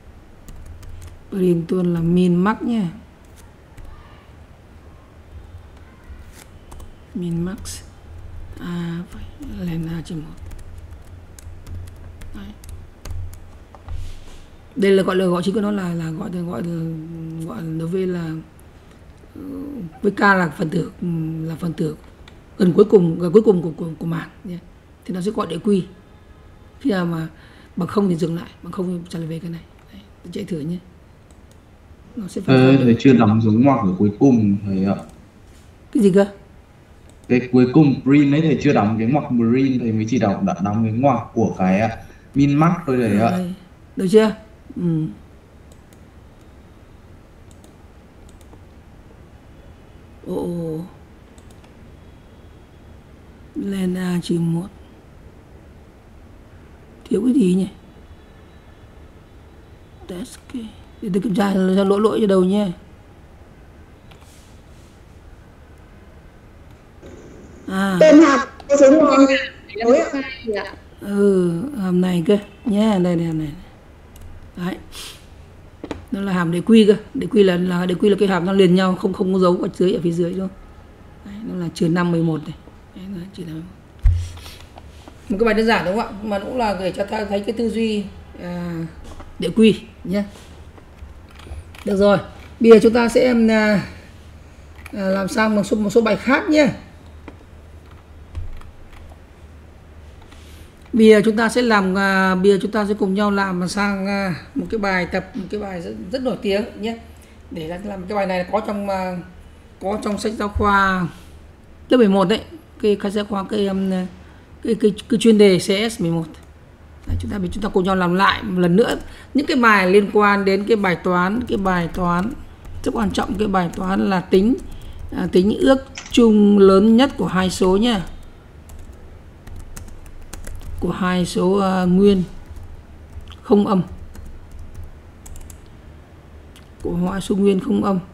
print tuần là min max nhé, min max a phải lên a chấm một. Đây là gọi là gọi chính của nó là là gọi là gọi là gọi là V là với K là phần tử là phần tử gần cuối cùng gần cuối cùng của của, của mảng nhé. Thì nó sẽ gọi đế quy. Khi nào mà bằng không thì dừng lại, bằng không thì trả lời về cái này. Đấy, tôi chạy thử nhé. Nó sẽ Ờ, thầy chưa đóng dấu ngoặc ở cuối cùng thầy ạ. Cái gì cơ? Cái cuối cùng print ấy thầy chưa đóng cái ngoặc print, thầy mới chỉ đóng đã đóng cái ngoặc của cái min max thôi thầy ạ. Đây. Được chưa? Ừ. Ồ. Lên a trừ một. Thiếu cái gì nhỉ? Test cái. Để tôi kiểm tra ra lỗi lỗi cho đầu nhé. À. Tên học số một. Ừ, hàm này cơ nhé, đây này, hàm này. Đấy. Nó là hàm đế quy cơ, đế quy là là đế quy là cái hàm nó liền nhau, không không có dấu ở dưới ở phía dưới đâu. Đấy, nó là trừ năm mười một này. Đấy, là trừ năm mười một. Một cái bài đơn giản đúng không ạ? Mà cũng là để cho ta thấy cái tư duy à, đế quy nhé. Được rồi, bây giờ chúng ta sẽ à, à, làm sang một số một số bài khác nhé. Bây giờ chúng ta sẽ làm uh, bây giờ chúng ta sẽ cùng nhau làm sang uh, một cái bài tập, một cái bài rất, rất nổi tiếng nhé. Để làm cái bài này có trong uh, có trong sách giáo khoa lớp mười một đấy, cái sách giáo khoa cái um, cái, cái cái chuyên đề xê ét mười một. Đấy, chúng ta chúng ta cùng nhau làm lại một lần nữa những cái bài liên quan đến cái bài toán, cái bài toán rất quan trọng, cái bài toán là tính uh, tính ước chung lớn nhất của hai số nhé. Của hai số uh, nguyên không âm, của hai số nguyên không âm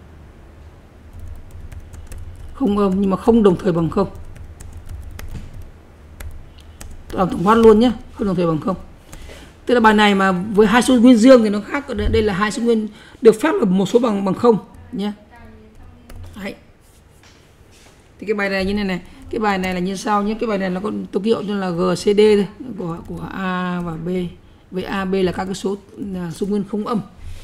không âm nhưng mà không đồng thời bằng không. Làm tổng quát luôn nhé, không đồng thời bằng không. Tức là bài này mà với hai số nguyên dương thì nó khác. Đây là hai số nguyên được phép là một số bằng bằng không nhé. Đấy. Thì cái bài này như này này, cái bài này là như sau nhé. Cái bài này nó có tô hiệu như là giê xê đê thôi, của của A và B. Với A, B là các cái số số nguyên không âm.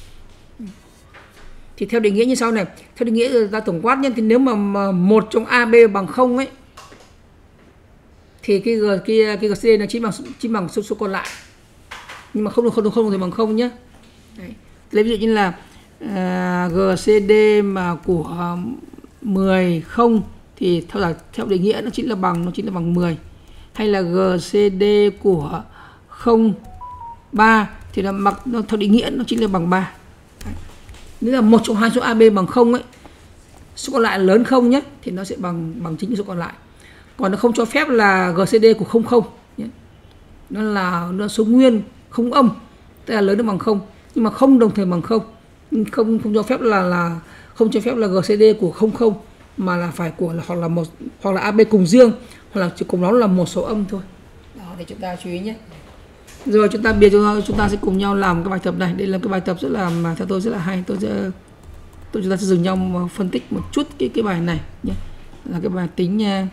Thì theo định nghĩa như sau này, theo định nghĩa ra tổng quát nhé, thì nếu mà, mà một trong A, B bằng không ấy thì cái G kia cái giê xê đê nó chỉ bằng chỉ bằng số số còn lại. Nhưng mà không được không được không thì bằng không nhé. Đấy. Lấy ví dụ như là uh, giê xê đê mà của mười không thì theo là theo định nghĩa nó chính là bằng nó chính là bằng mười, hay là giê xê đê của không ba thì là mặc nó theo định nghĩa nó chính là bằng ba. Nếu là một trong hai số a bê bằng không ấy, số còn lại lớn không nhé, thì nó sẽ bằng bằng chính số còn lại. Còn nó không cho phép là giê xê đê của không không nhé. Nó là nó số nguyên không âm, tức là lớn hơn bằng không nhưng mà không đồng thời bằng không. Không không cho phép là là không cho phép là giê xê đê của không không mà là phải của là hoặc là một hoặc là a bê cùng dương, hoặc là chỉ cùng nó là một số âm thôi. Đó, để chúng ta chú ý nhé. Rồi chúng ta biệt chúng, chúng ta sẽ cùng nhau làm cái bài tập này. Đây là cái bài tập rất là mà theo tôi rất là hay. Tôi sẽ tôi chúng ta sẽ dừng nhau phân tích một chút cái cái bài này nhé. Là cái bài tính nha.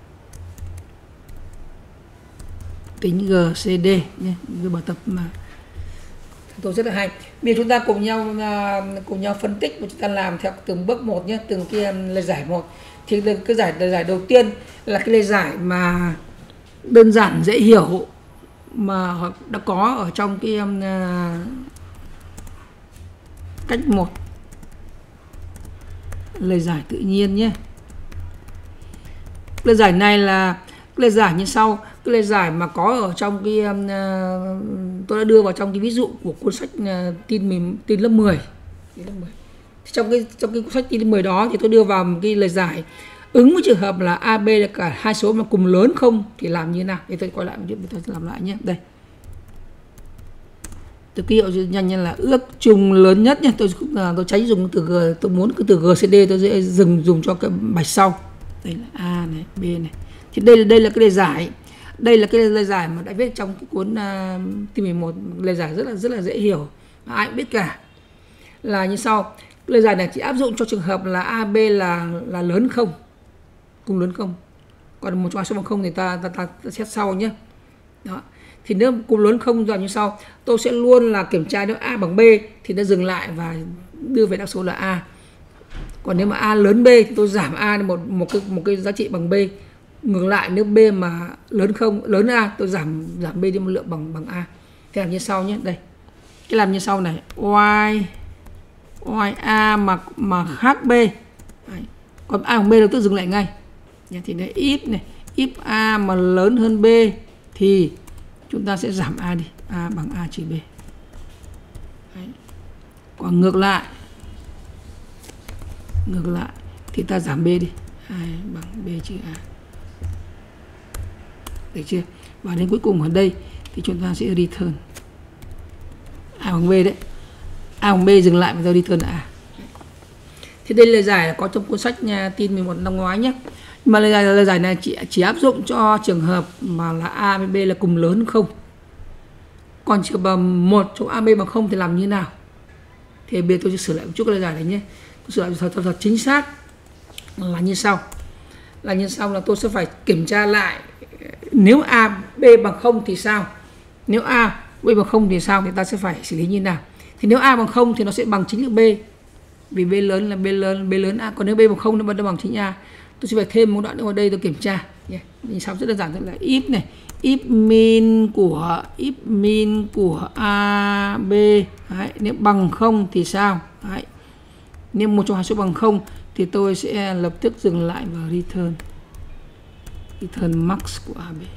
Tính giê xê đê nhé, cái bài tập mà tôi rất là hay. Bây giờ chúng ta cùng nhau cùng nhau phân tích và chúng ta làm theo từng bước một nhé, từng cái lời giải một. Thì cái giải lời giải đầu tiên là cái lời giải mà đơn giản dễ hiểu mà đã có ở trong cái um, cách một, lời giải tự nhiên nhé. Lời giải này là lời giải như sau. Cái lời giải mà có ở trong cái um, uh, tôi đã đưa vào trong cái ví dụ của cuốn sách uh, tin mình tin lớp mười. Tin lớp mười. Thì trong cái trong cái cuốn sách tin lớp mười đó thì tôi đưa vào một cái lời giải ứng với trường hợp là a bê là cả hai số mà cùng lớn không thì làm như thế nào. Thì tôi quay lại một chút, tôi làm lại nhé. Đây. Từ ký hiệu nhanh nhanh là ước chung lớn nhất nhé. Tôi tôi tránh dùng từ G, tôi muốn cái từ giê xê đê tôi sẽ dừng dùng cho cái bài sau. Đây là A này, B này. Thì đây là đây là cái lời giải. Đây là cái lời giải mà đã viết trong cái cuốn uh, tin mười một, lời giải rất là rất là dễ hiểu, mà ai cũng biết cả. Là như sau. Lời giải này chỉ áp dụng cho trường hợp là a bê là là lớn không, cùng lớn không. Còn một trong hai số bằng không thì ta ta, ta, ta xét sau nhé. Đó. Thì nếu cùng lớn không rồi như sau, tôi sẽ luôn là kiểm tra nếu A bằng B thì nó dừng lại và đưa về đáp số là A. Còn nếu mà A lớn B thì tôi giảm A một một cái một cái giá trị bằng B. Ngược lại nếu B mà lớn không, lớn A tôi giảm giảm B đi một lượng bằng bằng A. Thế làm như sau nhé. Đây. Cái làm như sau này, y y A mà mà khác B. Đấy. Còn A bằng B tôi dừng lại ngay. Thì đây if này, if A mà lớn hơn B thì chúng ta sẽ giảm A đi, A bằng A trừ B. Đấy. Còn ngược lại, ngược lại thì ta giảm B đi, hai bằng B trừ A. Được chưa? Và đến cuối cùng ở đây thì chúng ta sẽ return A bằng B đấy. A bằng B dừng lại và tôi return A. Thì đây lời giải là có trong cuốn sách nhà tin mười một năm ngoái nhé. Nhưng mà lời giải, lời giải này chỉ, chỉ áp dụng cho trường hợp mà là A với B là cùng lớn không. Còn trường hợp một trong a bê bằng không thì làm như thế nào? Thì bây giờ tôi sẽ sửa lại một chút cái lời giải này nhé. Tôi sửa lại thật, thật, thật chính xác là như sau. Là như sau là tôi sẽ phải kiểm tra lại nếu A, B bằng không thì sao? Nếu A, B bằng không thì sao? Thì ta sẽ phải xử lý như thế nào? Thì nếu A bằng không thì nó sẽ bằng chính được B. Vì B lớn là B lớn, B lớn A. Còn nếu B bằng không nó vẫn bằng chính A. Tôi sẽ phải thêm một đoạn nữa vào đây tôi kiểm tra. Yeah. Nhìn sau rất đơn giản, là if này, if min của if min của a bê đấy, nếu bằng không thì sao? Đấy. Nếu một trong hai số bằng không thì tôi sẽ lập tức dừng lại và return return max của a bê.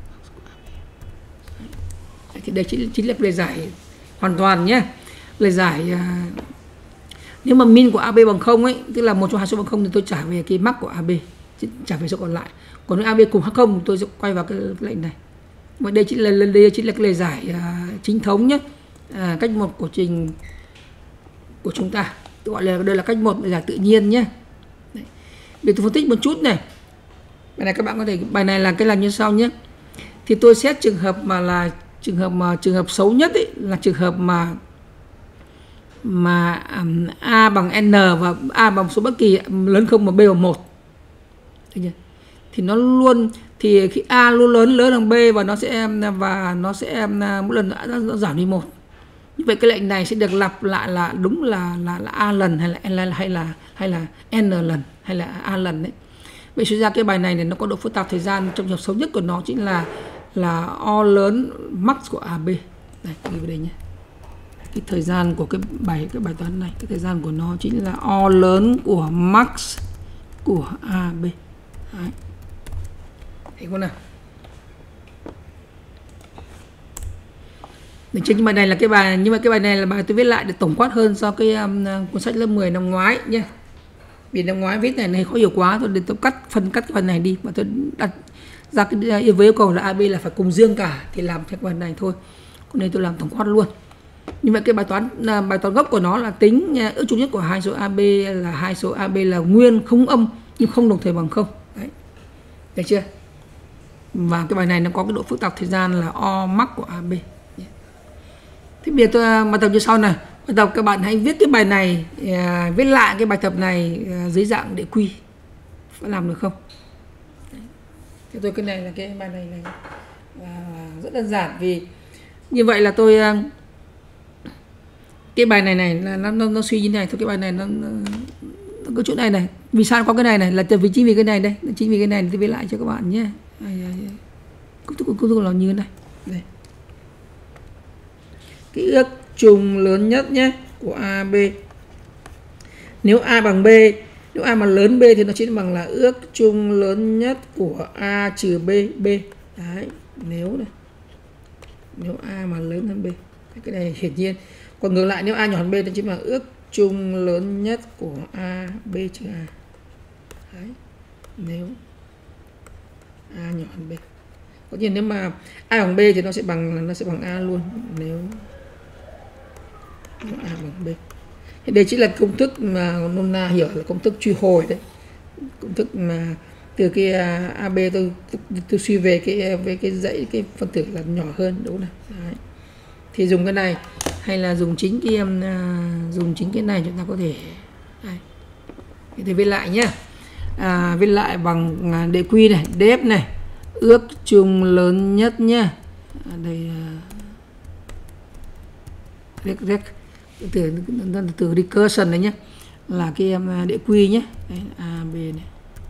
Đấy, thì đây chính, chính là lời giải hoàn toàn nhé. Lời giải uh, nếu mà min của a bê bằng không ấy, tức là một trong hai số bằng không thì tôi trả về cái max của a bê, trả về số còn lại. Còn nếu a bê cùng không tôi sẽ quay vào cái, cái lệnh này. Và đây chính là đây chính là cái lời giải uh, chính thống nhé. À, cách một của trình của chúng ta. Tôi gọi là đây là cách một lời giải tự nhiên nhé. Đấy. Để tôi phân tích một chút này. Bài này các bạn có thể bài này là cái làm như sau nhé. Thì tôi xét trường hợp mà là trường hợp mà trường hợp xấu nhất ấy, là trường hợp mà mà um, A bằng N và A bằng số bất kỳ lớn không mà B bằng một. Thì nó luôn thì khi A luôn lớn lớn bằng B và nó sẽ và nó sẽ mỗi lần nó, nó giảm đi một. Như vậy cái lệnh này sẽ được lặp lại là đúng là là, là A lần hay là N hay là hay là N lần hay là A lần đấy. Vậy suy ra cái bài này, này nó có độ phức tạp thời gian, trong trường hợp xấu nhất của nó chính là là O lớn max của a bê. Đây, ghi vào đây nhé. Cái thời gian của cái bài cái bài toán này, cái thời gian của nó chính là O lớn của max của a bê. Đấy. Thấy không nào? Để trên bài này là cái bài, nhưng mà cái bài này là bài tôi viết lại để tổng quát hơn so cái um, cuốn sách lớp mười năm ngoái nhé. Vì năm ngoái viết này này khó hiểu quá, tôi để tôi cắt phần cắt cái phần này đi và tôi đặt ra cái yêu với yêu cầu là a bê là phải cùng dương cả thì làm theo phần này thôi. Còn đây tôi làm tổng quát luôn. Nhưng mà cái bài toán bài toán gốc của nó là tính ước chung nhất của hai số a bê là hai số a bê là nguyên không âm nhưng không đồng thời bằng không. Đấy, được chưa? Và cái bài này nó có cái độ phức tạp thời gian là O max của a bê. Thế bây giờ tôi bài tập như sau này. Bài tập các bạn hãy viết cái bài này, à, viết lại cái bài tập này à, dưới dạng đệ quy. Có làm được không? Thế tôi cái này là cái bài này là à, rất đơn giản, vì như vậy là tôi à, cái bài này này là nó, nó, nó suy như này thôi. Cái bài này nó, nó, nó có chỗ này này, vì sao có cái này này là vì chính vì cái này đây, chính vì cái này tôi viết lại cho các bạn nhé. Công thức công thức là như thế này đây. Cái ước chung lớn nhất nhé của a bê, nếu A bằng B, nếu A mà lớn B thì nó chính bằng là ước chung lớn nhất của A trừ B, B. Đấy, nếu này, nếu A mà lớn hơn B, cái này hiển nhiên. Còn ngược lại nếu A nhỏ hơn B thì chính là ước chung lớn nhất của A, B trừ A. Đấy, nếu A nhỏ hơn B. Có nhiên nếu mà A bằng B thì nó sẽ bằng nó sẽ bằng A luôn, nếu, nếu A bằng B. Thì đây chỉ là công thức mà nôm na hiểu là công thức truy hồi đấy. Công thức mà từ cái a bê tôi, tôi, tôi suy về cái về cái dãy cái phân tử là nhỏ hơn, đúng không? Đấy. Thì dùng cái này hay là dùng chính cái um, dùng chính cái này chúng ta có thể đây. Thì viết lại nhé. À, viết lại bằng đệ quy này, df này, ước chung lớn nhất nhé. À, đây rec rec từ từ, từ recursion này nhé, là cái um, đệ quy nhé. Đấy, a b này,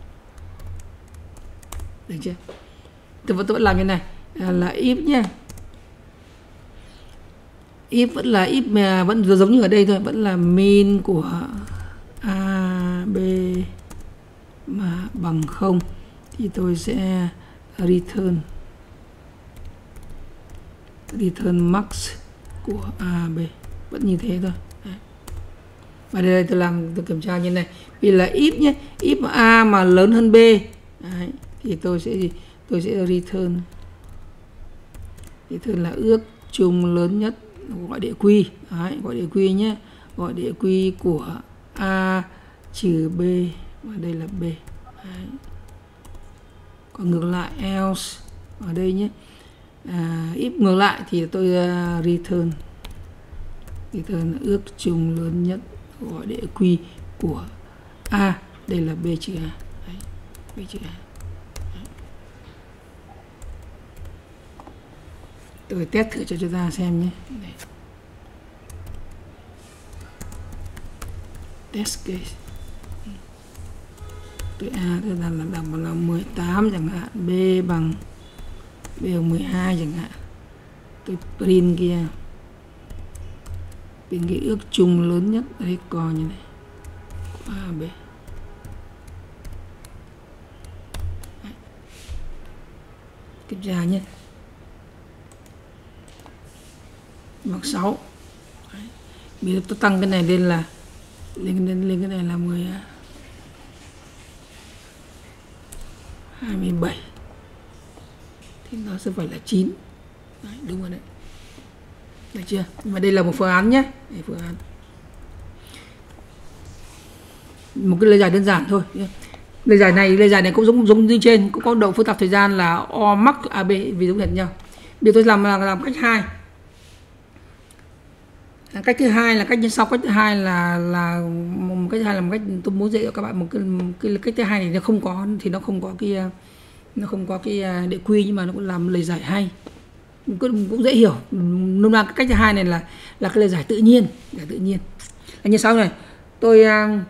được chưa? Tôi vẫn tôi vẫn làm như này, à, là if nhé. If vẫn là if mà vẫn giống như ở đây thôi, vẫn là min của a b mà bằng không thì tôi sẽ return return max của a b, vẫn như thế thôi. Đấy. Và đây tôi làm tôi kiểm tra như này, vì là if nhé, if a mà lớn hơn b. Đấy, thì tôi sẽ gì? Tôi sẽ return return là ước chung lớn nhất, gọi đệ quy. Đấy, gọi đệ quy nhé, gọi đệ quy của a trừ b, và đây là b. Đấy. Còn ngược lại else ở đây nhé, à, if ngược lại thì tôi uh, return return ước chung lớn nhất, gọi đệ quy của a, đây là b trừ a. Đấy, b trừ a. Đấy. Tôi test thử cho chúng ta xem nhé. Đây. Test case. Tôi a tôi là là bằng là mười tám chẳng hạn, b bằng b bằng mười hai chẳng hạn. Tôi print kia, print cái ước chung lớn nhất đây, coi như này của a b. Đấy. Kiểm tra nhé, bằng sáu. Đấy. Bây giờ tôi tăng cái này lên là lên lên lên cái này là mười hai mươi bảy thì nó sẽ phải là chín. Đấy, đúng rồi đấy, được chưa? Nhưng mà đây là một phương án nhé, đây, phương án một cái lời giải đơn giản thôi. Lời giải này lời giải này cũng giống giống như trên, cũng có độ phức tạp thời gian là O max a b, vì giống hệt nhau. Bây giờ tôi làm làm, làm cách hai. Cách thứ hai là cách như sau. Cách thứ hai là là một cách thứ hai là một cách tôi muốn dạy cho các bạn một cái, một cái cách thứ hai này nó không có thì nó không có cái nó không có cái đệ quy, nhưng mà nó cũng làm lời giải hay, cũng, cũng dễ hiểu. Nôm na cách thứ hai này là là cái lời giải tự nhiên, giải tự nhiên là như sau này. Tôi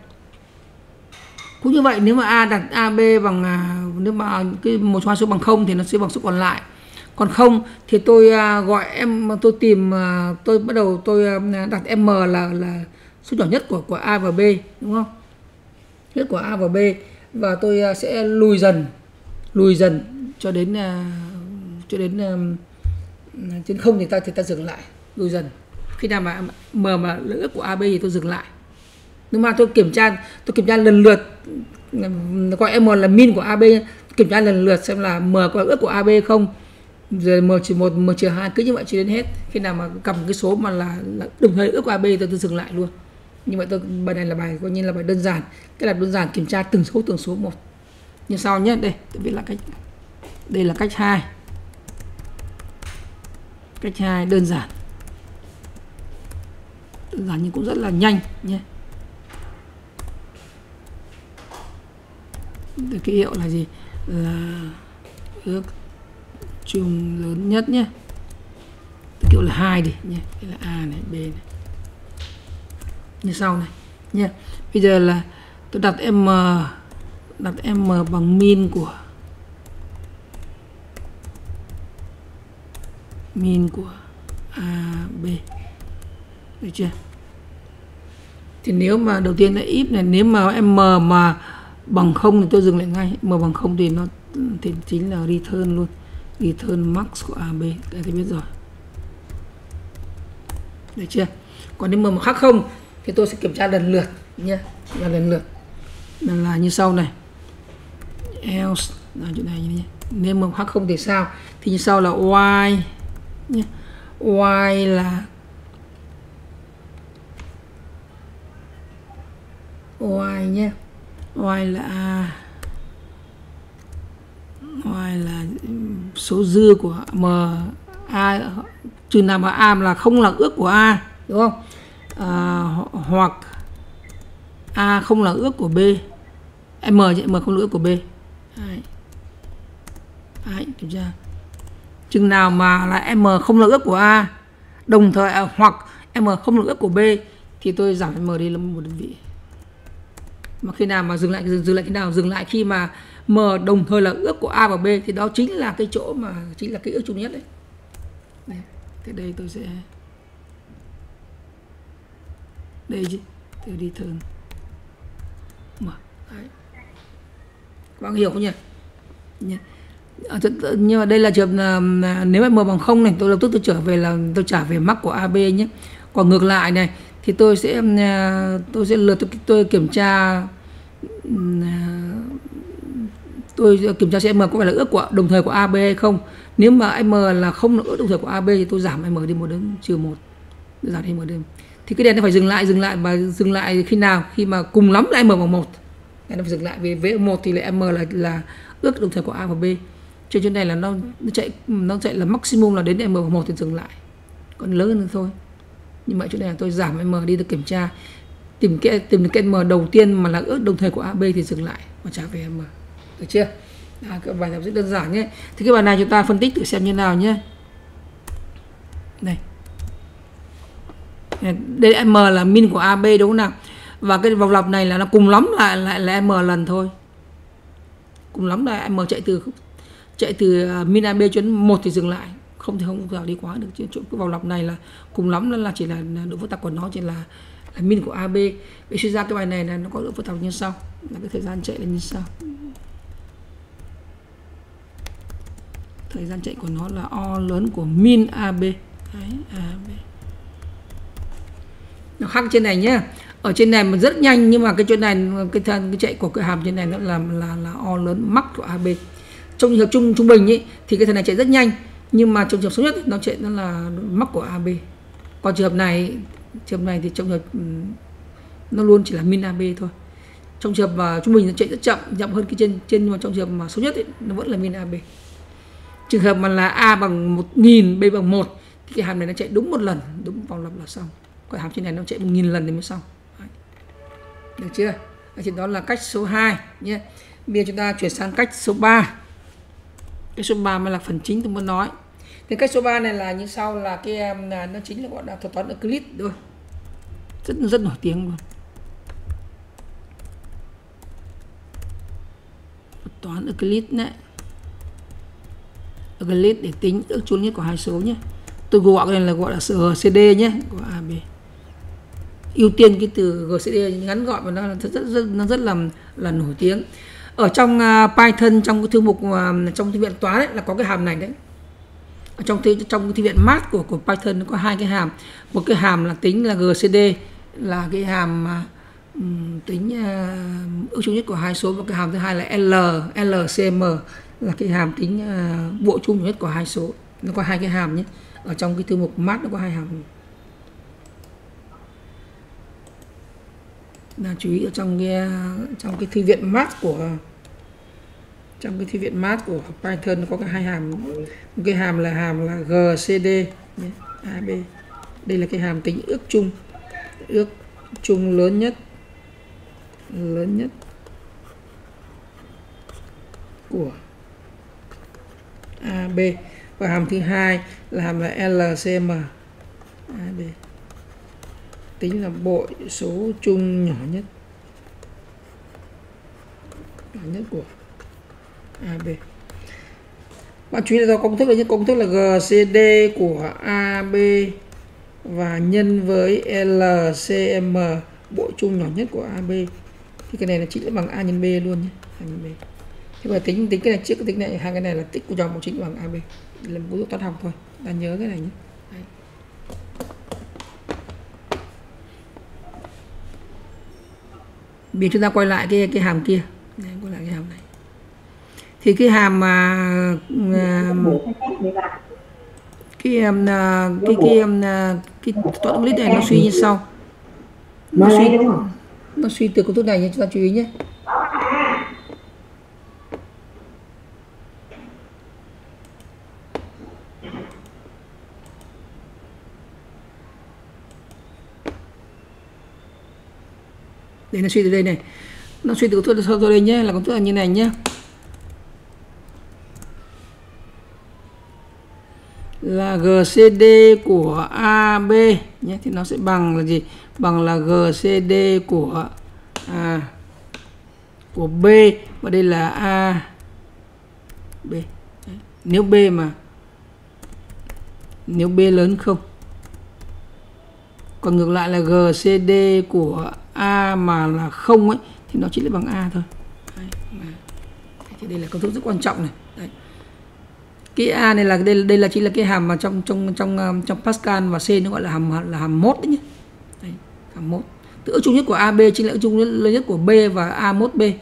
cũng như vậy, nếu mà a đặt ab bằng nếu mà cái một số số bằng không thì nó sẽ bằng số còn lại. Còn không thì tôi gọi em tôi tìm tôi bắt đầu tôi đặt m là là số nhỏ nhất của của a và b, đúng không? Nhất của a và b, và tôi sẽ lùi dần lùi dần cho đến cho đến trên không thì ta thì ta dừng lại, lùi dần. Khi nào mà m mà ước của ab thì tôi dừng lại. Nhưng mà tôi kiểm tra tôi kiểm tra lần lượt, gọi m là min của ab, kiểm tra lần lượt xem là m có ước của ab không, rồi m trừ một, m trừ hai, cứ như vậy cho đến hết. Khi nào mà cầm cái số mà là, là đồng thời ước của ab tôi, tôi dừng lại luôn. Như vậy tôi bài này là bài coi như là bài đơn giản. Cái là đơn giản kiểm tra từng số từng số một. Như sau nhé, đây tôi viết là cách, đây là cách hai. Cách hai đơn giản. Đơn giản nhưng cũng rất là nhanh nhé. Cái hiệu là gì? Là ước chung lớn nhất nhé. Cái hiệu là hai đi nhé. Đây là A này, B này. Như sau này nhé. Bây giờ là tôi đặt M, đặt M bằng min của min của A, B. Được chưa? Thì nếu mà đầu tiên là if này, nếu mà M mà bằng không thì tôi dừng lại ngay. M bằng không thì nó thì chính là return luôn. Return max của A, B. Đây tôi biết rồi. Được chưa? Còn nếu M mà khác không thì tôi sẽ kiểm tra lần lượt nhé. Và lần lượt là, là như sau này. Else là chỗ này nhé. Nếu M khác không thì sao? Thì như sau là y nhé. Y là y nhé. Y là A. Y là số dư của M A, trừ nào mà A là không là ước của A, đúng không? À, hoặc A không là ước của B. M chứ, M không là ước của B. Đấy. Đấy, kiểm tra. Chừng nào mà là M không là ước của A, đồng thời à, hoặc M không là ước của B thì tôi giảm M đi là một đơn vị. Mà khi nào mà dừng lại dừng, dừng lại khi nào dừng lại khi mà M đồng thời là ước của A và B thì đó chính là cái chỗ mà chính là cái ước chung nhất đấy. Đấy. Thế đây tôi sẽ đây chứ, tôi đi thường M. Đấy. Các bạn hiểu không nhỉ? Nhỉ? Nhưng mà đây là trường hợp nếu mà M bằng không này, tôi lập tức tôi trở về là tôi trả về mắc của A B nhé. Còn ngược lại này thì tôi sẽ tôi sẽ lượt tôi, tôi kiểm tra tôi kiểm tra xem M có phải là ước của đồng thời của A B hay không. Nếu mà M là không là ước đồng thời của A B thì tôi giảm M đi một đến trừ một, giảm đi một đến. Thì cái đèn nó phải dừng lại dừng lại và dừng lại khi nào? Khi mà cùng lắm là M bằng một. Nó phải dừng lại vì với một thì lại M là là ước đồng thời của A và B. Trên chỗ này là nó, nó chạy nó chạy là maximum là đến M bằng một thì dừng lại. Còn lớn hơn thôi. Nhưng mà chỗ này là tôi giảm M đi tôi kiểm tra tìm cái tìm cái M đầu tiên mà là ước đồng thời của A B thì dừng lại và trả về M. Được chưa? À, cái bài tập rất đơn giản nhé. Thì cái bài này chúng ta phân tích thử xem như nào nhé. Này. Đây M là min của A B đúng không nào? Và cái vòng lặp này là nó cùng lắm lại lại là M lần thôi. Cùng lắm là M chạy từ chạy từ min A B cho đến một thì dừng lại, không thì không thể đi quá được. Chỗ cái vòng lặp này là cùng lắm là chỉ là độ phức tạp của nó chỉ là là min của A B. Vậy suy ra cái bài này là nó có độ phức tạp như sau, là cái thời gian chạy là như sau. Thời gian chạy của nó là O lớn của min A B. Đấy, A B. Nó khác trên này nhé. Ở trên này mà rất nhanh nhưng mà cái chỗ này cái thời cái chạy của cái hàm trên này nó là là là O lớn max của A B. Trong trường hợp trung trung bình ấy, thì cái thằng này chạy rất nhanh nhưng mà trong trường hợp xấu nhất nó chạy nó là max của A B. Còn trường hợp này trường hợp này thì trong trường hợp nó luôn chỉ là min A B thôi. Trong trường hợp mà trung bình nó chạy rất chậm, chậm hơn cái trên trên nhưng mà trong trường hợp mà xấu nhất ấy, nó vẫn là min A B. Trường hợp mà là A bằng một nghìn, B bằng một thì cái hàm này nó chạy đúng một lần, đúng vòng lặp là xong. Còn hàm trên này nó chạy một nghìn lần thì mới xong. Đấy. Được chưa? Thì đó là cách số hai nhé. Bây giờ chúng ta chuyển sang cách số ba. Cách số ba mới là phần chính tôi muốn nói. Thì cách số ba này là như sau, là cái là nó chính là gọi là thuật toán Euclid thôi. Rất rất nổi tiếng luôn. Thuật toán Euclid đấy. Euclid để tính ước chung nhất của hai số nhé. Tôi gọi cái này là gọi là giê xê đê nhé, của A B. Ưu tiên cái từ giê xê đê ngắn gọn và nó rất rất nó rất là là nổi tiếng. Ở trong uh, Python, trong cái thư mục uh, trong thư viện toán ấy, là có cái hàm này đấy. Ở trong thư trong cái thư viện Math của của Python nó có hai cái hàm. Một cái hàm là tính là giê xê đê, là cái hàm uh, tính uh, ước chung nhất của hai số, và cái hàm thứ hai là L lờ xê em là cái hàm tính uh, bộ chung nhất của hai số. Nó có hai cái hàm nhé. Ở trong cái thư mục Math nó có hai hàm. là chú ý ở trong cái trong cái thư viện Math của trong cái thư viện Math của Python có cái hai hàm, một cái hàm là hàm là gcd nhé, ab. Đây là cái hàm tính ước chung, ước chung lớn nhất lớn nhất của ab, và hàm thứ hai là hàm là lcm ab, tính là bội số chung nhỏ nhất nhỏ nhất của ab. Bạn chú ý là do công thức là những công thức là gcd của ab và nhân với lcm bội chung nhỏ nhất của ab, thì cái này là chính là bằng a nhân b luôn nhé, a nhân b. Thế mà tính tính cái này trước cái tính này, hai cái này là tích của dòng chính bằng ab, là một dấu toán học thôi, ta nhớ cái này nhé. Đấy. Bây giờ chúng ta quay lại cái cái hàm kia, đấy, quay lại cái hàm này, thì cái hàm mà cái cái cái cái toán lít này nó suy như sau, nó suy nó suy từ công thức này nhé, chúng ta chú ý nhé. Đây nó suy từ đây này, nó suy từ công thức sau đây nhé, là công thức là như này nhé, là gcd của ab nhé, thì nó sẽ bằng là gì, bằng là gcd của a của b, và đây là a b. Đấy. Nếu b mà nếu b lớn không, còn ngược lại là gcd của a mà là không ấy thì nó chỉ là bằng a thôi. Đấy. Thì đây là công thức rất quan trọng này. Đấy. Cái a này là đây đây là chỉ là cái hàm mà trong trong trong trong Pascal và C nó gọi là hàm là hàm mốt đấy nhé. Đấy, hàm mốt. Từ ước chung nhất của ab chính là ước chung lớn nhất của b và a mốt b. Đấy.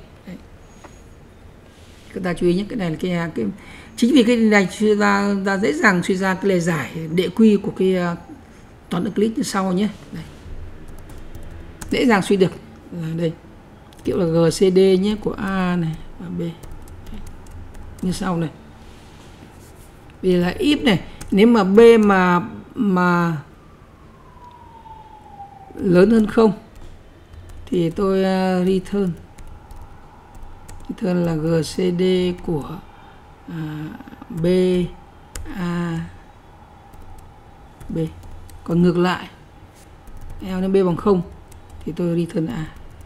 Chúng ta chú ý nhé, cái này là cái, cái chính vì cái này suy ra, ra dễ dàng suy ra cái lời giải đệ quy của cái uh, toán Euclid như sau nhé. Đây. Dễ dàng suy được là đây kiểu là gcd nhé của a này và b. Đấy. Như sau này. Vì là if này, nếu mà b mà mà lớn hơn không thì tôi uh, return return là gcd của uh, b a b. Còn ngược lại L nếu b bằng không thì tôi return a.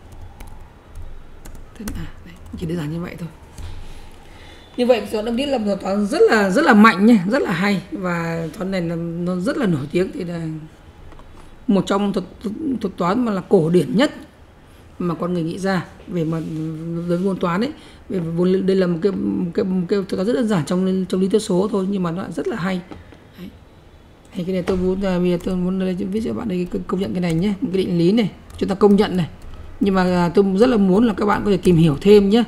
Return a. Đấy, chỉ đơn giản như vậy thôi. Như vậy toán Euclid là một toán rất là rất là mạnh nhé, rất là hay, và toán này là nó rất là nổi tiếng, thì là một trong thuật, thuật toán mà là cổ điển nhất mà con người nghĩ ra về mà với môn toán ấy. Về vốn đây là một cái một cái, một cái thuật toán rất đơn giản trong trong lý thuyết số thôi, nhưng mà nó rất là hay. Đấy. Thì cái này tôi muốn bây giờ tôi muốn viết cho bạn đây công nhận cái này nhé, một cái định lý này chúng ta công nhận này, nhưng mà tôi rất là muốn là các bạn có thể tìm hiểu thêm nhé,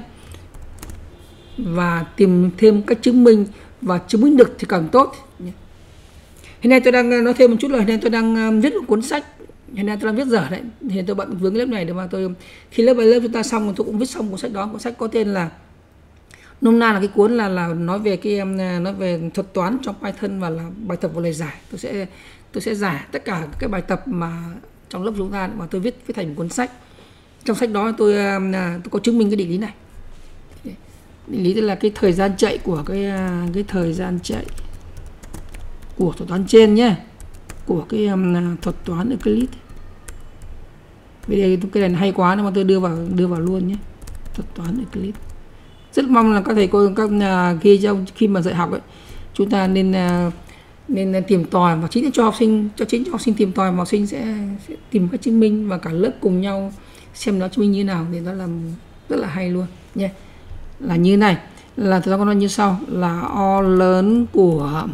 và tìm thêm cách chứng minh, và chứng minh được thì càng tốt. Hiện nay tôi đang nói thêm một chút là hiện nay tôi đang viết một cuốn sách, hiện nay tôi đang viết dở đấy, thì tôi bận vướng cái lớp này để mà tôi khi lớp bài lớp chúng ta xong tôi cũng viết xong cuốn sách đó. Cuốn sách có tên là nôm na là cái cuốn là là nói về cái nói về thuật toán trong Python và là bài tập và lời giải. Tôi sẽ tôi sẽ giải tất cả các bài tập mà trong lớp chúng ta mà tôi viết viết thành một cuốn sách. Trong sách đó tôi tôi có chứng minh cái định lý này. Định lý tức là cái thời gian chạy của cái cái thời gian chạy của thuật toán trên nhé, của cái um, thuật toán Euclid. Bây giờ cái này hay quá nên mà tôi đưa vào đưa vào luôn nhé, thuật toán Euclid. Rất mong là các thầy cô các uh, khi trong khi mà dạy học ấy, chúng ta nên uh, nên tìm tòi, và chính cho học sinh cho chính cho học sinh tìm tòi, và học sinh sẽ, sẽ tìm cách chứng minh, và cả lớp cùng nhau xem nó chứng minh như thế nào, thì nó làm rất là hay luôn nhé. Là như này, là tôi nói như sau, là O lớn của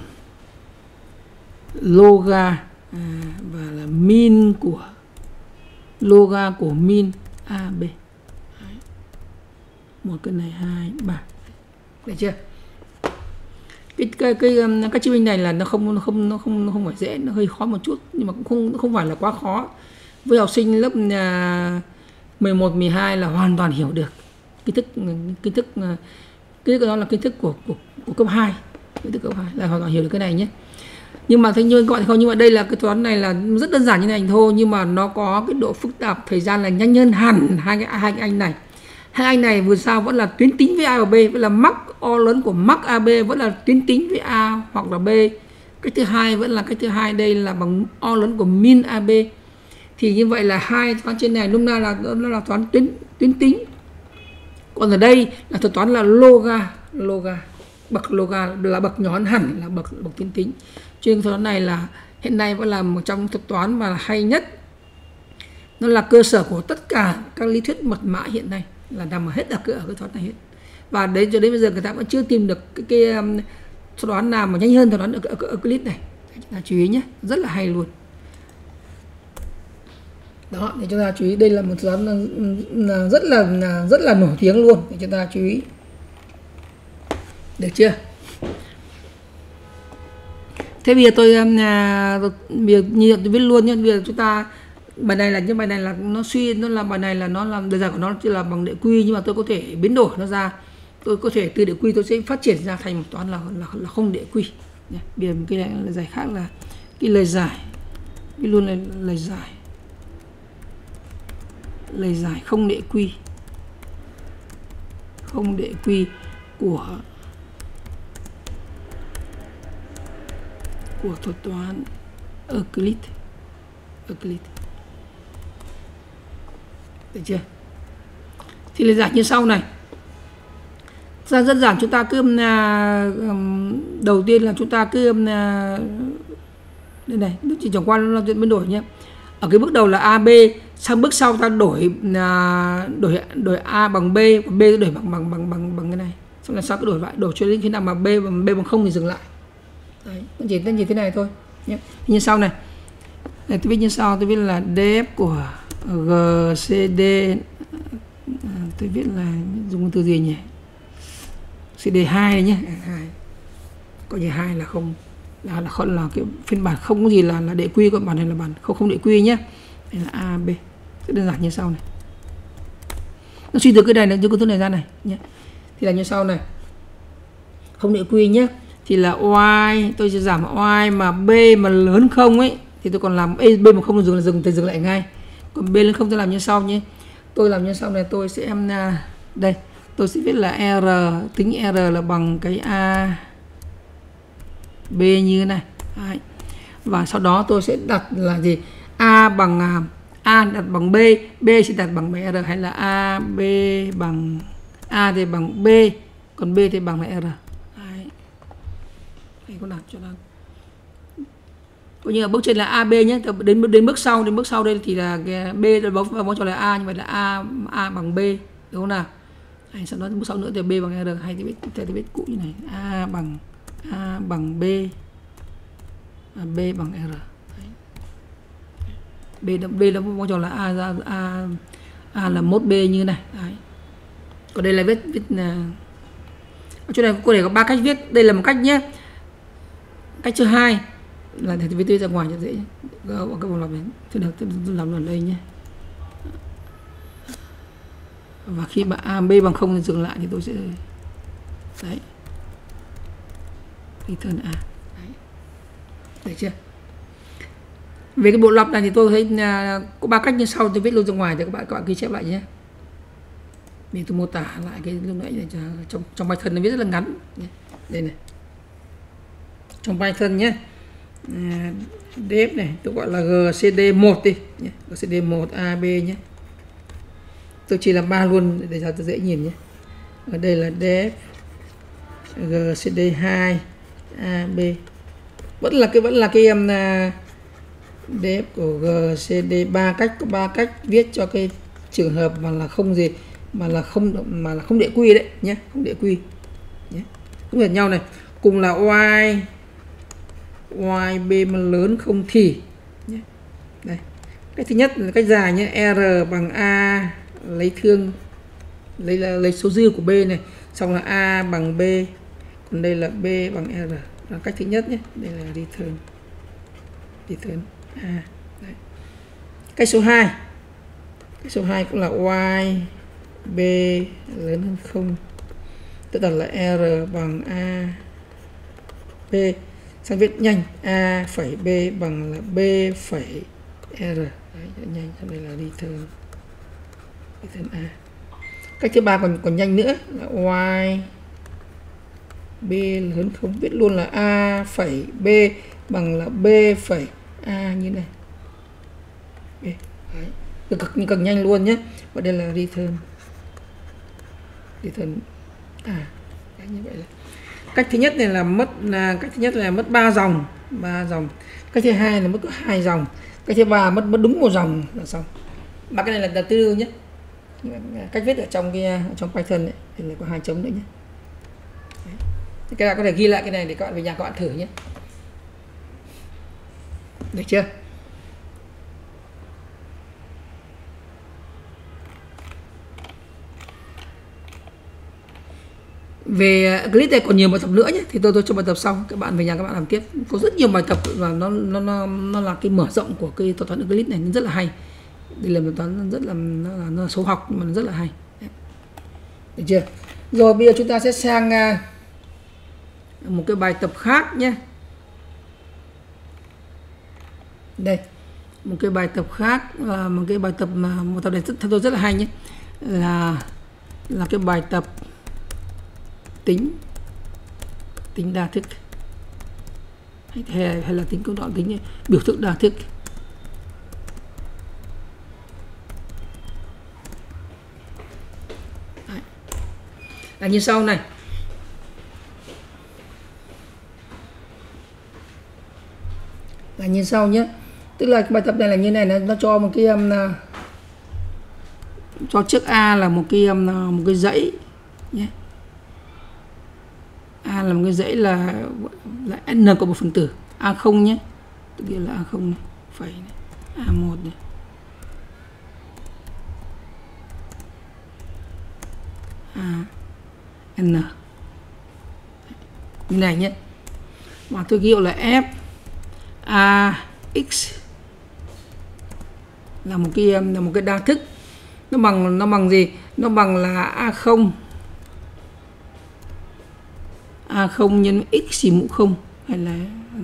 loga à, và là min của loga của min a b. Một cái này hai ba, được chưa? Cái cái cái cái chứng minh này là nó không nó không nó không nó không phải dễ, nó hơi khó một chút, nhưng mà cũng không không phải là quá khó với học sinh lớp nhà mười một, mười hai là hoàn toàn hiểu được. Kiến thức kiến thức cái đó là kiến thức của của, của cấp hai, kiến thức cấp hai là hoàn toàn hiểu được cái này nhé. Nhưng mà thế nhưng gọi không, nhưng mà đây là cái toán này là rất đơn giản như này thôi, nhưng mà nó có cái độ phức tạp, thời gian là nhanh hơn hẳn hai cái hai cái anh này. Hai anh này vừa sao vẫn là tuyến tính với A và B, vẫn là mắc O lớn của mắc a bê vẫn là tuyến tính với A hoặc là B. Cách thứ hai vẫn là cách thứ hai đây là bằng O lớn của min a bê. Thì như vậy là hai toán trên này lúc nào là nó là toán tuyến tuyến tính. Còn ở đây là thuật toán là loga, loga, bậc loga là bậc nhón hẳn, là bậc bậc tuyến tính. Cho nên thuật toán này là hiện nay vẫn là một trong thuật toán mà hay nhất. Nó là cơ sở của tất cả các lý thuyết mật mã hiện nay, là nằm ở hết ở cái, ở cái thuật toán này hết. Và đến cho đến bây giờ người ta vẫn chưa tìm được cái, cái um, thuật toán nào mà nhanh hơn thuật toán ở Euclid này. Chúng ta chú ý nhé, rất là hay luôn. Đó, thì chúng ta chú ý đây là một thuật toán là rất là, là rất là nổi tiếng luôn, thì chúng ta chú ý. Được chưa? Thế bây giờ tôi việc như tôi viết luôn nhé. Bây giờ chúng ta bài này là những bài này là nó suy nó là bài này là nó làm đề giải của nó chỉ là bằng đệ quy, nhưng mà tôi có thể biến đổi nó ra. Tôi có thể từ đệ quy tôi sẽ phát triển ra thành một toán là là, là không đệ quy. Bây giờ cái này là giải khác là cái lời giải, cái luôn là lời giải, lời giải không đệ quy, không đệ quy của của thuật toán Euclid. Euclid. Được chưa? Thì lời giải như sau này. Ra rất giản, chúng ta cứ uh, đầu tiên là chúng ta cứ uh, đây này, lúc chỉ chẳng qua nó là biến đổi nhé. Ở cái bước đầu là a bê, sang bước sau ta đổi uh, đổi đổi A bằng B, còn B đổi bằng bằng bằng bằng bằng cái này. Xong là sao cứ đổi lại, đổi cho đến khi nào mà B bằng B bằng không thì dừng lại. Đấy, chỉ tên như thế này thôi nhé. Như sau này. Đây, tôi viết như sau, tôi viết là df của giê xê đê, tôi viết là dùng từ gì nhỉ? xê đê hai này nhé, hai. Có gì hai là không là là không là cái phiên bản không có gì là là đệ quy, còn bản này là bản không không đệ quy nhé. Đây là a bê. Rất đơn giản như sau này. Nó suy từ cái này là từ cái thứ này ra này nhé. Thì là như sau này. Không đệ quy nhé. Thì là y, tôi sẽ giảm y mà b mà lớn không ấy thì tôi còn làm b mà không dừng là dừng thì dừng lại ngay. Còn b lớn không tôi làm như sau nhé. Tôi làm như sau này, tôi sẽ em đây, tôi sẽ viết là r, tính r là bằng cái a b như thế này. Đấy. Và sau đó tôi sẽ đặt là gì? A bằng a đặt bằng b, b sẽ đặt bằng r, hay là a b bằng a thì bằng b, còn b thì bằng là r. Có đặt cho nó coi như là bước trên là a bê nhé, đến đến bước sau đến bước sau đây thì là cái b bóng và bóng cho là a, như vậy là a a bằng b, đúng không nào? Hay sau đó bước sau nữa thì b bằng r, hay thì biết thì biết cũ như này, a bằng a bằng b, à, b bằng r. Đấy. b b nó bóng cho là a ra a a là mốt b như này. Đấy. Còn đây là viết viết là ở chỗ này có thể có ba cách viết, đây là một cách nhé. Cách thứ hai là để viết ra ngoài cho dễ, ở các vòng lặp này tôi được tôi làm lần đây nhé. Và khi mà a b bằng không thì dừng lại thì tôi sẽ đấy return a. Đấy. Được chưa? Về cái bộ lặp này thì tôi thấy có ba cách như sau, tôi viết luôn ra ngoài để các bạn các bạn ghi chép lại nhé. Để tôi mô tả lại cái lúc nãy này trong trong bài thân nó viết rất là ngắn. Đây này. Trong Python nhé, à, def này tôi gọi là giê xê đê một đi nhé, giê xê đê một a bê nhé, tôi chỉ làm ba luôn để cho tôi dễ nhìn nhé. Ở đây là def giê xê đê hai a bê, vẫn là cái vẫn là cái em um, def của giê xê đê ba cách, có ba cách viết cho cái trường hợp mà là không gì mà là không mà là không đệ quy đấy nhé, không đệ quy nhé, cũng là nhau này, cùng là y y b mà lớn không thì nhé. Đây, cách thứ nhất là cách dài nhé, r bằng a lấy thương lấy là lấy số dư của b này, xong là a bằng b, còn đây là b bằng r, là cách thứ nhất nhé. Đây là return return a. Đấy. Cách số hai, Cách số hai cũng là y b lớn hơn không, tức là r bằng a b. Sang viết nhanh, a phẩy b bằng là b phẩy r. Đấy, nhanh, sau đây là return return a. Cách thứ ba còn còn nhanh nữa là y b lớn không, viết luôn là a phẩy b bằng là b phẩy a như này. Đấy, cực cực cực nhanh luôn nhé. Và đây là return return à. Đấy, như vậy là cách thứ nhất này là mất là cách thứ nhất là mất ba dòng, ba dòng. Cách thứ hai là mất có hai dòng. Cách thứ ba mất mất đúng một dòng là xong. Ba cái này là tư duy nhé. Cách viết ở trong cái ở trong Python này thì là có hai chấm nữa nhé. Đấy. Các bạn có thể ghi lại cái này để các bạn về nhà các bạn thử nhé. Được chưa? Về clip này còn nhiều bài tập nữa nhé, thì tôi tôi cho bài tập sau, các bạn về nhà các bạn làm tiếp. Có rất nhiều bài tập và nó nó nó, nó là cái mở rộng của cái thuật toán Euclid này, nó rất là hay. Đây là một toán rất là nó là, nó là số học mà nó rất là hay. Đấy. Được chưa? Rồi bây giờ chúng ta sẽ sang uh, một cái bài tập khác nhé. Đây, một cái bài tập khác là một cái bài tập mà một tập này theo tôi rất là hay nhé, là là cái bài tập tính tính đa thức hay, hay là tính công đoạn tính biểu thức đa thức. Đấy. Là như sau này. Là như sau nhé. Tức là cái bài tập này là như này, nó, nó cho một cái um, cho trước A là một cái um, một cái dãy nhé. A là một cái dãy là là n có một phần tử a không nhé, tự nhiên là a không này, phẩy này, a một này, a n như này nhé. Và tôi ghi là f a x là một cái là một cái đa thức, nó bằng nó bằng gì? Nó bằng là a không a không nhân x mũ không, hay là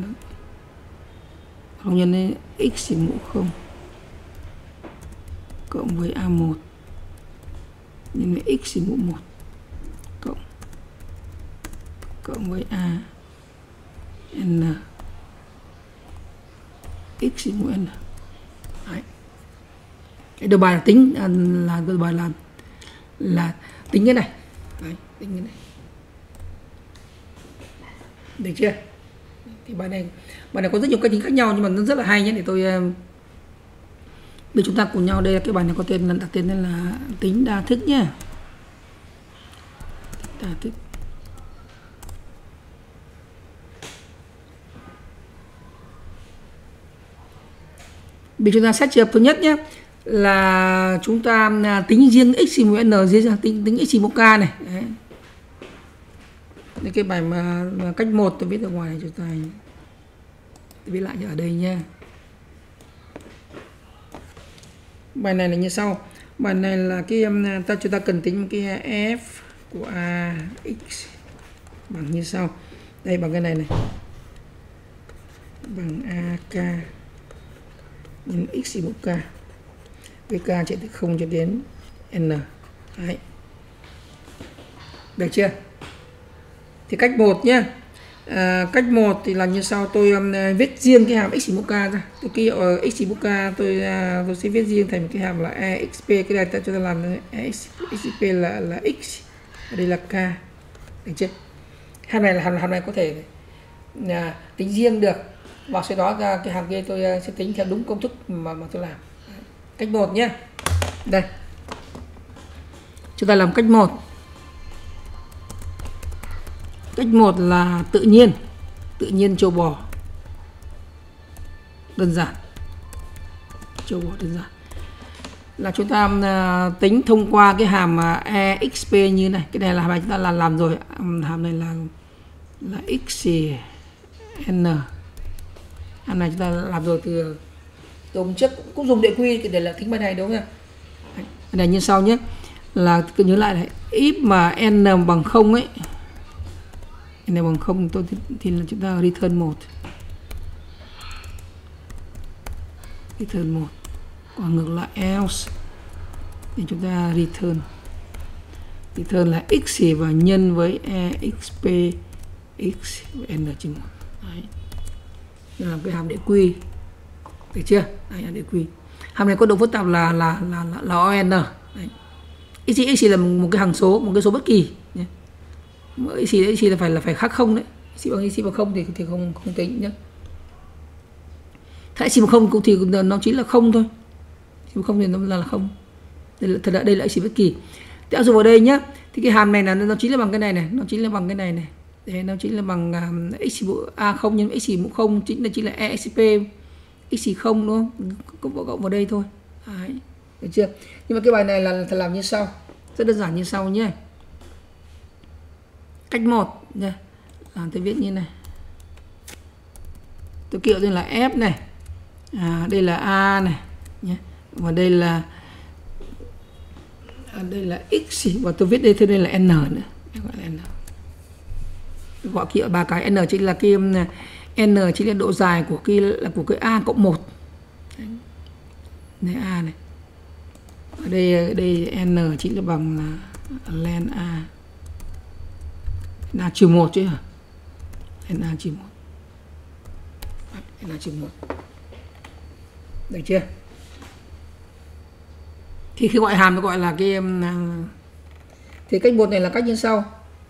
không nhân x mũ không cộng với a một nhân với x mũ một cộng cộng với a n x mũ n. Đấy. Cái đầu bài là tính là đầu bài là là tính cái này. Đấy, tính cái này. Được chưa? Thì bài này bài này có rất nhiều cách tính khác nhau nhưng mà nó rất là hay nhé. Để tôi bây chúng ta cùng nhau, đây là cái bài này có tên là đặt tên là tính đa thức nhé. Đa thức. Bây chúng ta xét trường hợp thứ nhất nhé, là chúng ta tính riêng x mũ n dưới tính tính x mũ k này. Đấy. Đây cái bài mà, mà cách một tôi viết ở ngoài này cho thầy, tôi viết lại ở đây nha. Bài này là như sau. Bài này là cái ta chúng ta cần tính cái f của a x bằng như sau. Đây bằng cái này này, bằng ak nhân x mũ k với k chạy từ không cho đến n. Đấy. Được chưa? Thì cách một nhé. À, cách một thì là như sau, tôi um, viết riêng cái hàm x mũ k ra. Tôi ký ở x mũ k tôi uh, tôi sẽ viết riêng thành một cái hàm là exp. Cái này ta cho ta làm exp là là x, ở đây là k. Được chưa? Hàm này là hàm, hàm này có thể uh, tính riêng được. Và sau đó uh, cái hàm kia tôi uh, sẽ tính theo đúng công thức mà mà tôi làm. Cách một nhé. Đây. Chúng ta làm cách một. Cách một là tự nhiên, tự nhiên châu bò, đơn giản, châu bò đơn giản. Là chúng ta uh, tính thông qua cái hàm uh, exp như này. Cái này là hàm chúng ta là làm rồi. Hàm này là là x n. Hàm này chúng ta làm rồi từ từ hôm trước, cũng dùng đệ quy để là tính bài này đúng không? Cái này như sau nhé, là cứ nhớ lại này, if mà n bằng không ấy, n bằng không tôi thì, thì là chúng ta return một, return một, còn ngược lại else thì chúng ta return return là x và nhân với exp x n trừ một. Đấy, đây là cái hàm đệ quy, được chưa? Đây là đệ quy. Hàm này có độ phức tạp là là là là, là o n. Đấy. x x là một cái hằng số, một cái số bất kỳ nhé. x x là phải là phải khác không đấy. X bằng x bằng không thì thì không không tính nhé. Thế x bằng không cũng thì nó chính là không thôi. X bằng không thì nó là không. Đây là thật ra đây là x bất kỳ. Thì áp dụng vào đây nhé. Thì cái hàm này là nó chính là bằng cái này này, nó chính là bằng cái này này. Đấy, nó chính là bằng uh, x mũ a không nhân x mũ không chính là chính là exp x không đúng không? Cộng cộng vào đây thôi. Đấy, được chưa? Nhưng mà cái bài này là làm như sau, rất đơn giản như sau nhé. Cách một nha, làm tôi viết như này. Tôi kiểu đây là f này, à, đây là a này nhé, và đây là à, đây là x và tôi viết đây thế đây là n nữa, gọi là n. Gọi kia ba cái n chính là cái n chính là độ dài của cái là của cái a cộng một. Đây a này. Ở đây đây n chính là bằng là len a. Là trừ một chứ hả? Len a trừ một. Len a trừ một. Được chưa? Thì khi gọi hàm nó gọi là cái thì cách một này là cách như sau.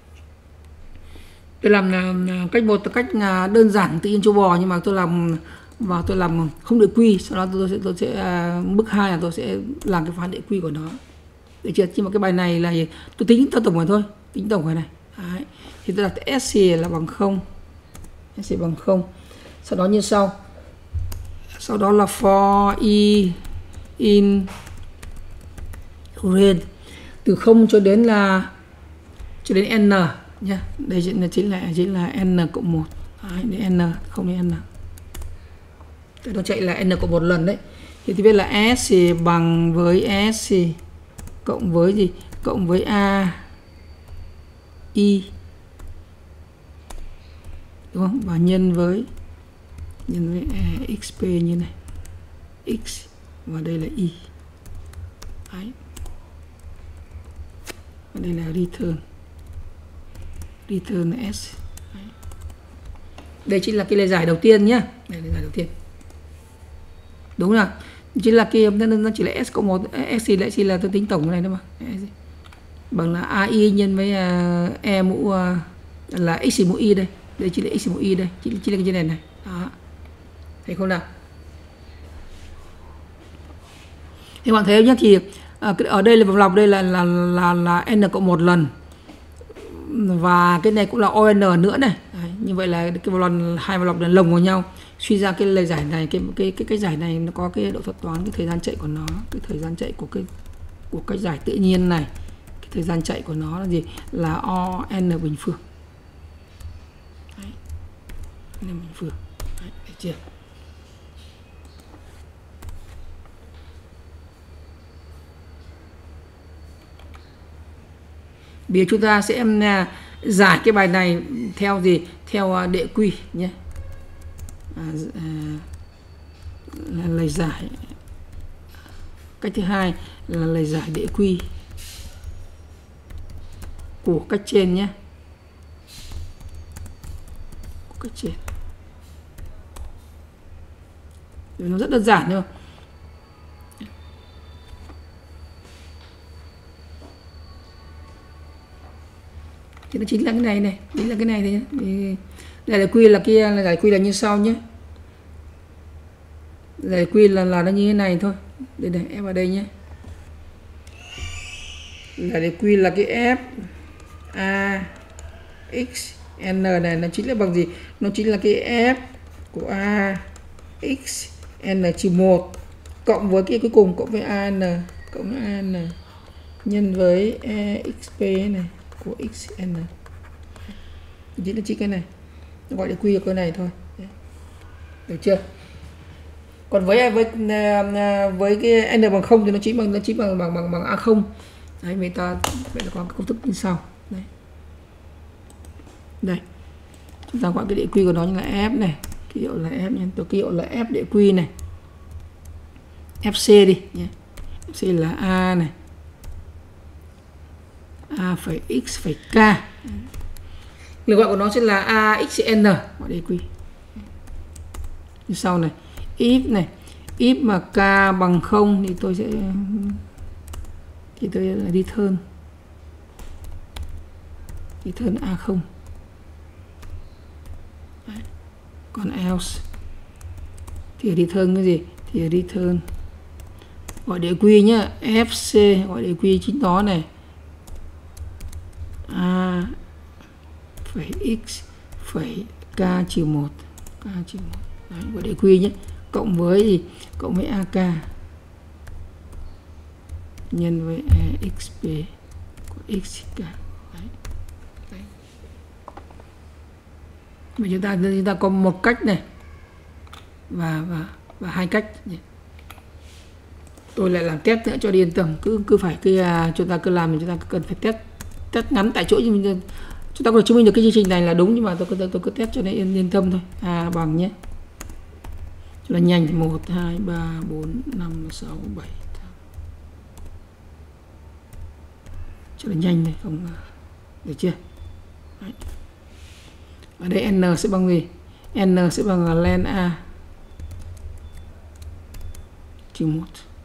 Tôi làm cách một là cách đơn giản tự nhiên châu bò, nhưng mà tôi làm và tôi làm không đệ quy, sau đó tôi sẽ tôi sẽ bước hai là tôi sẽ làm cái phán đệ quy của nó, được chưa? Nhưng mà cái bài này là tôi tính tôi tổng rồi thôi, tính tổng cái này. Đấy. Thì tôi đặt sc là bằng không, sc bằng không, sau đó như sau, sau đó là for i in range từ không cho đến là cho đến n nhá. Đây chính là chính là chính là n cộng một. Đấy, đến n không đến n. Tôi nó chạy là n cộng một lần đấy. Thì tôi biết là s bằng với s cộng với gì? Cộng với a i, đúng không? Và nhân với nhân với e, xp như này. X và đây là y. Đấy. Và đây là return. Return s. Đấy. Đây chính là cái lời giải đầu tiên nhé. Đây là lời giải đầu tiên. Đúng là chính là cái nó chỉ là s cộng một, s lại chỉ là tôi tính tổng cái này thôi mà. Bằng là ai nhân với uh, e mũ uh, là x mũ y đây. Đây chỉ là x mũ y đây, chỉ, chỉ là cái trên này này. Đó. Thấy không nào? Thì bạn thấy nhé, thì uh, ở đây là vòng lọc đây là là là là n cộng một lần. Và cái này cũng là o n nữa này. Đấy, như vậy là cái vòng lọc, hai vòng lọc là lồng vào nhau, suy ra cái lời giải này, cái cái cái cái giải này nó có cái độ thuật toán, cái thời gian chạy của nó, cái thời gian chạy của cái của cái giải tự nhiên này, cái thời gian chạy của nó là gì? Là o n bình phương. Đấy. N bình phương. Đấy, được chưa? Bây giờ chúng ta sẽ giải cái bài này theo gì? Theo đệ quy nhé. À, à, là lời giải. Cách thứ hai là lời giải đệ quy của cách trên nhé. Của cách trên. Nó rất đơn giản thôi. Thì nó chính là cái này này, chính là cái này thôi nhé. Giải quy là kia, là giải quy là như sau nhé. Giải quy là là nó như thế này thôi. Đây này, em vào đây nhé. Giải quy là cái f a x n này nó chính là bằng gì? Nó chính là cái f của a x n trừ một cộng với cái cuối cùng cộng với an cộng với an nhân với e xp này của xn. Chính là chỉ cái này. Nó gọi là quy ở cái này thôi. Được chưa? Còn với với với cái n bằng không thì nó chỉ bằng nó chỉ bằng bằng bằng bằng a không. Đấy, người ta vậy là có công thức như sau. Đây. Đây. Chúng ta gọi cái địa quy của nó như là F này, ký hiệu là F nhé, tôi ký hiệu là F địa quy này. ép xê đi nhé. ép xê là A này. A phẩy x phẩy k. Lời gọi của nó sẽ là a x n, gọi địa quy. Như sau này, if này, if mà k bằng không thì tôi sẽ thì tôi là return return a không. Đấy. Còn else thì return cái gì? Thì return gọi địa quy nhá, ép xê gọi địa quy chính nó này, a phẩy x phẩy k trừ một, k trừ một. Đấy, gọi địa quy nhé, cộng với gì? Cộng với ak nhân với exp của xk. Đấy. Đấy. Mà chúng ta chúng ta có một cách này và và và hai cách. Tôi lại làm test nữa cho đi yên tâm, cứ cứ phải cứ uh, chúng ta cứ làm thì chúng ta cần phải test test ngắn tại chỗ, chứ mình chúng ta có thể chứng minh được cái chương trình này là đúng, nhưng mà tôi tôi, tôi cứ test cho nó yên, yên tâm thôi. À bằng nhé, cho là nhanh thì một hai ba bốn năm sáu bảy, cho là nhanh này, không được chưa? Đấy. Ở đây n sẽ bằng gì? N sẽ bằng là len a trừ một.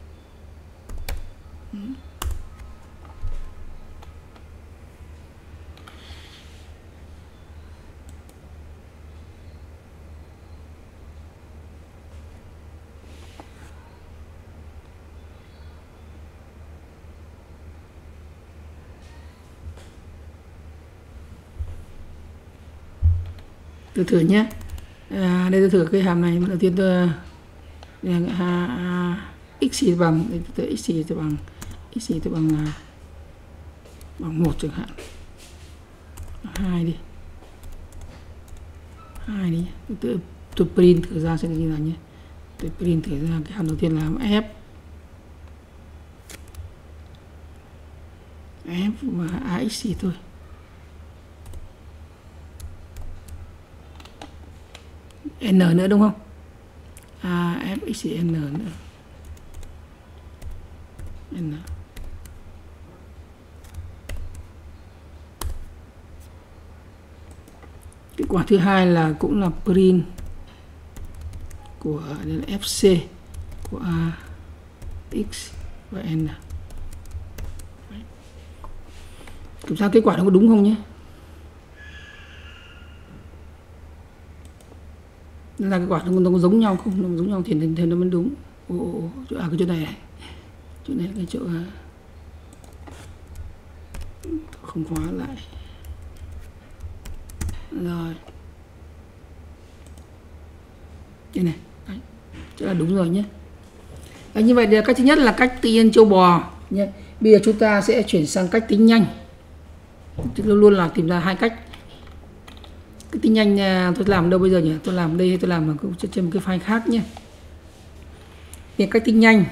Tôi thử nhé. À, đây tôi thử cái hàm này. Đầu tiên tôi à, à, x bằng đây tôi x tôi bằng x tôi bằng à, bằng một chẳng hạn, hai đi, hai đi. Tôi, tôi print thử ra xem như nào nhé. Tôi print thử ra cái hàm đầu tiên là f f và ax thôi. N nữa đúng không? A F X N nữa. N. Kết quả thứ hai là cũng là print của F C của A X và N. Kiểm tra kết quả nó có đúng không nhé? Là cái quả nó, nó có giống nhau không? Nó giống nhau thì thì nó mới đúng. Ồ, ồ, chỗ à cái chỗ này này, chỗ này là cái chỗ à, không khóa lại rồi đây này. Đấy, chỗ là đúng rồi nhé. Đấy, như vậy là cách thứ nhất là cách tự nhiên châu bò nhé. Bây giờ chúng ta sẽ chuyển sang cách tính nhanh. Luôn luôn là tìm ra hai cách. Cái tính nhanh tôi làm đâu bây giờ nhỉ? Tôi làm đây hay tôi làm ở trên một cái file khác nhé. Về cách tính nhanh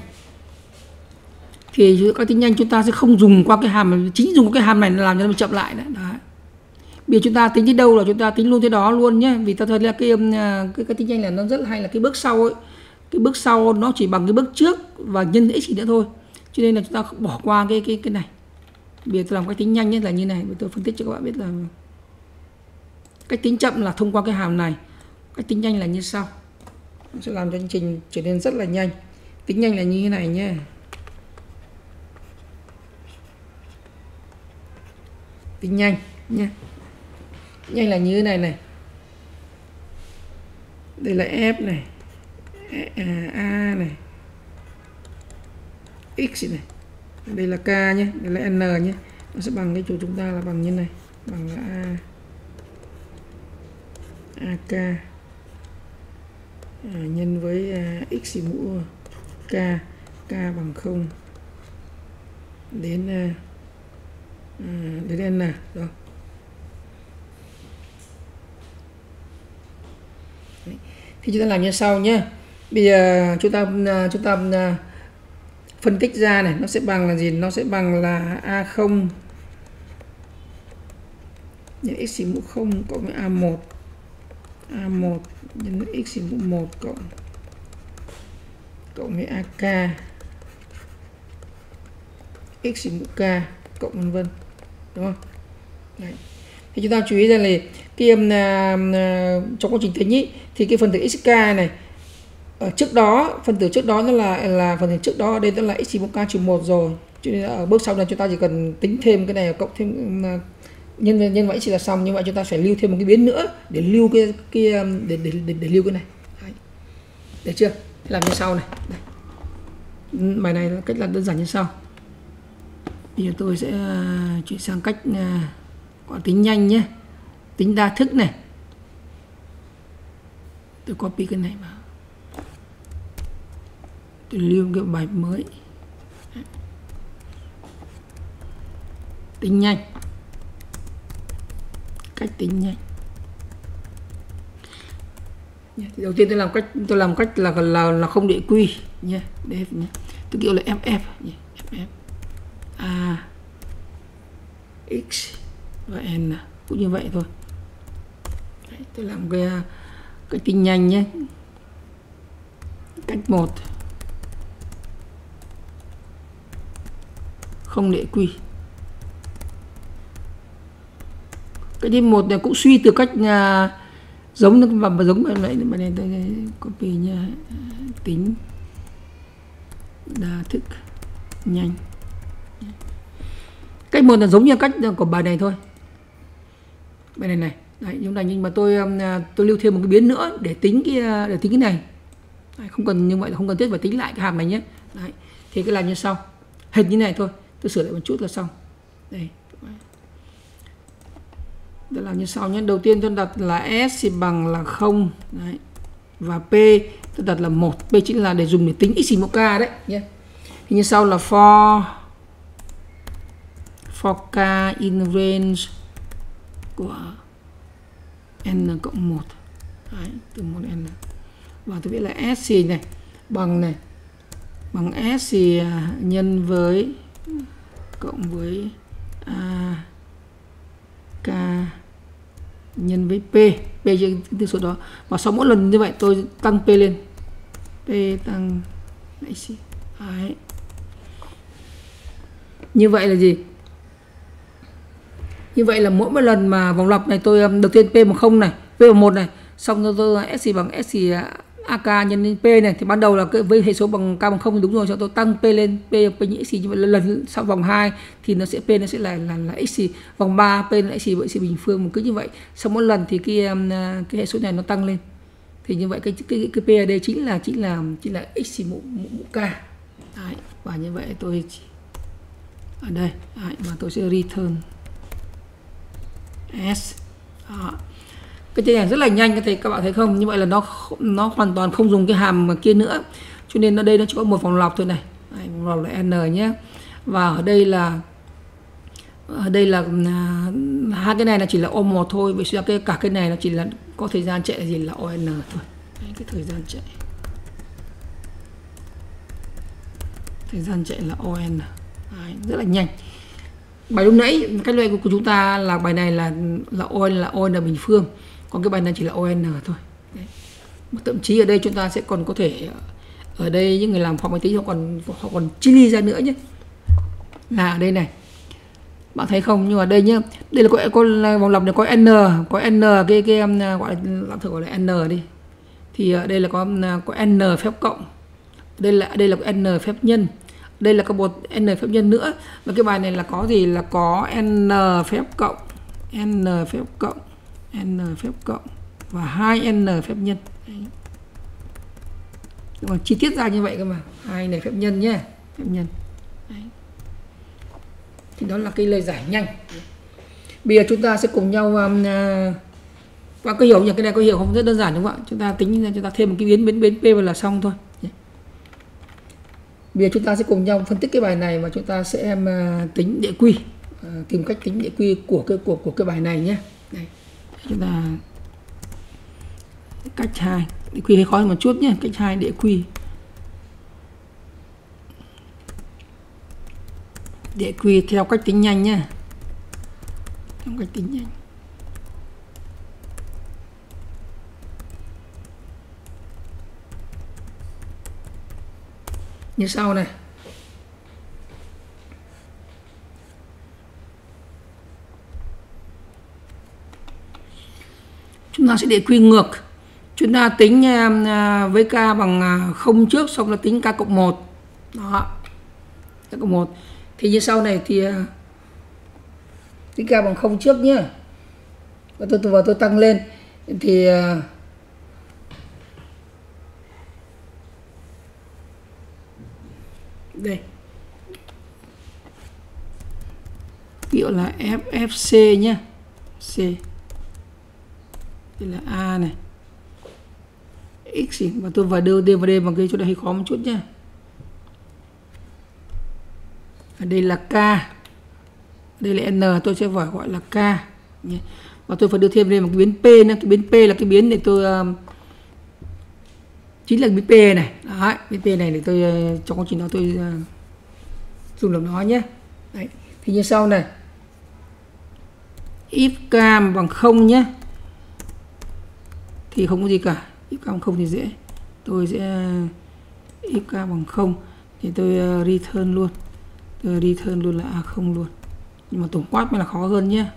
thì cách tính nhanh chúng ta sẽ không dùng qua cái hàm, chính dùng cái hàm này làm cho nó chậm lại đấy. Đấy. Bây giờ chúng ta tính đến đâu là chúng ta tính luôn thế đó luôn nhé. Vì ta thấy là cái cái, cái tính nhanh là nó rất hay là cái bước sau ấy. Cái bước sau nó chỉ bằng cái bước trước và nhân x nữa thôi. Cho nên là chúng ta bỏ qua cái cái cái này. Bây giờ tôi làm cách tính nhanh nhé là như này. Tôi phân tích cho các bạn biết là cách tính chậm là thông qua cái hàm này, cách tính nhanh là như sau. Nó sẽ làm cho chương trình trở nên rất là nhanh. Tính nhanh là như thế này nhé. Tính nhanh nhé. Nhanh là như thế này này. Đây là F này, A này, X này. Đây là K nhé, đây là N nhé. Nó sẽ bằng cái chỗ chúng ta là bằng như này, bằng là A a k à, nhân với à, x mũ k, k bằng không đến à, đến n đó. Đấy. Thì chúng ta làm như sau nhé. Bây giờ chúng ta chúng ta phân tích ra này, nó sẽ bằng là gì? Nó sẽ bằng là a không nhân x xỉ mũ không cộng với a một, a một nhân x xỉ mũ một cộng cộng với ak x xỉ mũ k cộng vân vân, đúng không? Đấy. Thì chúng ta chú ý rằng là cái um, uh, trong quá trình tính ý, thì cái phần tử xk này ở trước đó, phần tử trước đó nó là là phần tử trước đó ở đây nó là x xỉ mũ k trừ một rồi, cho nên ở bước sau này chúng ta chỉ cần tính thêm cái này cộng thêm uh, nhân nhân vậy chỉ là xong. Như vậy chúng ta phải lưu thêm một cái biến nữa để lưu cái cái để để để, để lưu cái này. Đấy. Được chưa? Thế làm như sau này. Đây. Bài này là cách làm đơn giản như sau. Bây giờ tôi sẽ uh, chuyển sang cách uh, gọi tính nhanh nhé, tính đa thức này. Tôi copy cái này vào, tôi lưu cái bài mới. Tính nhanh, cách tính nhanh. Thì đầu tiên tôi làm cách tôi làm cách là là là không để quy nhé, def nhé. Tôi kêu là ff nhé, ff a x và n cũng như vậy thôi. Đấy, tôi làm cái cái tính nhanh nhé. Cách một, không để quy. Cái điểm một này cũng suy từ cách uh, giống và giống như vậy. Bài này tôi copy nha, tính đa thức nhanh. Cách một là giống như cách của bài này thôi, bài này này. Đấy, giống này, nhưng mà tôi tôi lưu thêm một cái biến nữa để tính cái để tính cái này. Đấy, không cần như vậy là không cần thiết phải tính lại cái hàm này nhé. Đấy, thì cái làm như sau, hình như này thôi, tôi sửa lại một chút là xong. Đây, tôi làm như sau nhé. Đầu tiên tôi đặt là s thì bằng là không. Đấy, và p tôi đặt là một. P chính là để dùng để tính x xỉ mũ k đấy nhé. Thì như sau là for for k in range của n cộng một. Đấy, từ một n. Và tôi viết là s này bằng này bằng s thì nhân với cộng với a k nhân với p, p trên từ số đó. Và sau mỗi lần như vậy tôi tăng p lên, p tăng x. Đấy. Như vậy là gì? Như vậy là mỗi một lần mà vòng lặp này tôi đầu tiên p bằng không này, p bằng một này, xong rồi tôi s bằng s thì ak nhân lên p này, thì ban đầu là với hệ số bằng k bằng không thì đúng rồi, cho tôi tăng p lên, p p như x, như vậy lần sau vòng hai thì nó sẽ p nó sẽ là là, là x, vòng ba p là x vậy x bình phương, một cứ như vậy. Sau mỗi lần thì cái cái hệ số này nó tăng lên. Thì như vậy cái cái cái p ở đây chính là chính là chính là x mũ, mũ, mũ k. Đấy, và như vậy tôi ở đây, đấy, và tôi sẽ return s. Đó. Cái này rất là nhanh, các thầy các bạn thấy không? Như vậy là nó nó hoàn toàn không dùng cái hàm mà kia nữa, cho nên ở đây nó chỉ có một vòng lặp thôi này. Đấy, vòng lặp là n nhé. Và ở đây là ở đây là uh, hai cái này là chỉ là o một thôi, vì sao cái cả cái này nó chỉ là có thời gian chạy là gì là on thôi. Đấy, cái thời gian chạy thời gian chạy là on. Đấy, rất là nhanh. Bài lúc nãy cách loại của chúng ta là bài này là là on là on là bình phương, còn cái bài này chỉ là on thôi. Đấy. Thậm chí ở đây chúng ta sẽ còn có thể ở đây những người làm khoa học máy tính họ còn họ còn chi ly ra nữa nhé, là ở đây này bạn thấy không? Nhưng mà đây nhá, đây là có, có vòng lặp này có n có n cái cái gọi là làm thử gọi là n đi, thì ở đây là có có n phép cộng, đây là đây là có n phép nhân, đây là có một n phép nhân nữa. Và cái bài này là có gì là có n phép cộng, n phép cộng, n phép cộng và hai n phép nhân. Đấy. Còn chi tiết ra như vậy cơ mà, hai n phép nhân nhé, phép nhân. Đấy. Thì đó là cái lời giải nhanh. Bây giờ chúng ta sẽ cùng nhau um, qua có hiểu nhỉ, cái này có hiểu không? Rất đơn giản đúng không ạ? Chúng ta tính ra chúng ta thêm một cái biến biến biến p vào là xong thôi. Bây giờ chúng ta sẽ cùng nhau phân tích cái bài này và chúng ta sẽ em uh, tính địa quy, uh, tìm cách tính địa quy của cái của của cái bài này nhé. Đây. Chúng ta Cách hai, để quy hơi khó hơn một chút nhé. Cách hai để quy. Để quy theo cách tính nhanh nhé. Theo cách tính nhanh. Như sau này. Chúng ta sẽ để quy ngược. Chúng ta tính với k bằng không trước, xong là tính k cộng một. Đó. K cộng một. Thì như sau này thì tính k bằng không trước nhé. Và tôi, tôi, tôi tăng lên. Thì đây. Ví dụ là F, ép xê nhé. C. Đây là A này. X và tôi vào đưa D và D bằng cái chỗ này hơi khó một chút nhé. Ở đây là K. Đây là N, tôi sẽ phải gọi là K. Và tôi phải đưa thêm lên một cái biến P nữa. Cái biến P là cái biến để tôi uh, chính là biến P này. Đấy, biến P này để tôi uh, trong quá trình đó tôi uh, dùng được nó nhé. Đấy. Thì như sau này. If K bằng không nhé. Thì không có gì cả. If K bằng không thì dễ. Tôi sẽ if K bằng không thì tôi uh, return luôn. Tôi return luôn là A không luôn. Nhưng mà tổng quát mới là khó hơn nhé.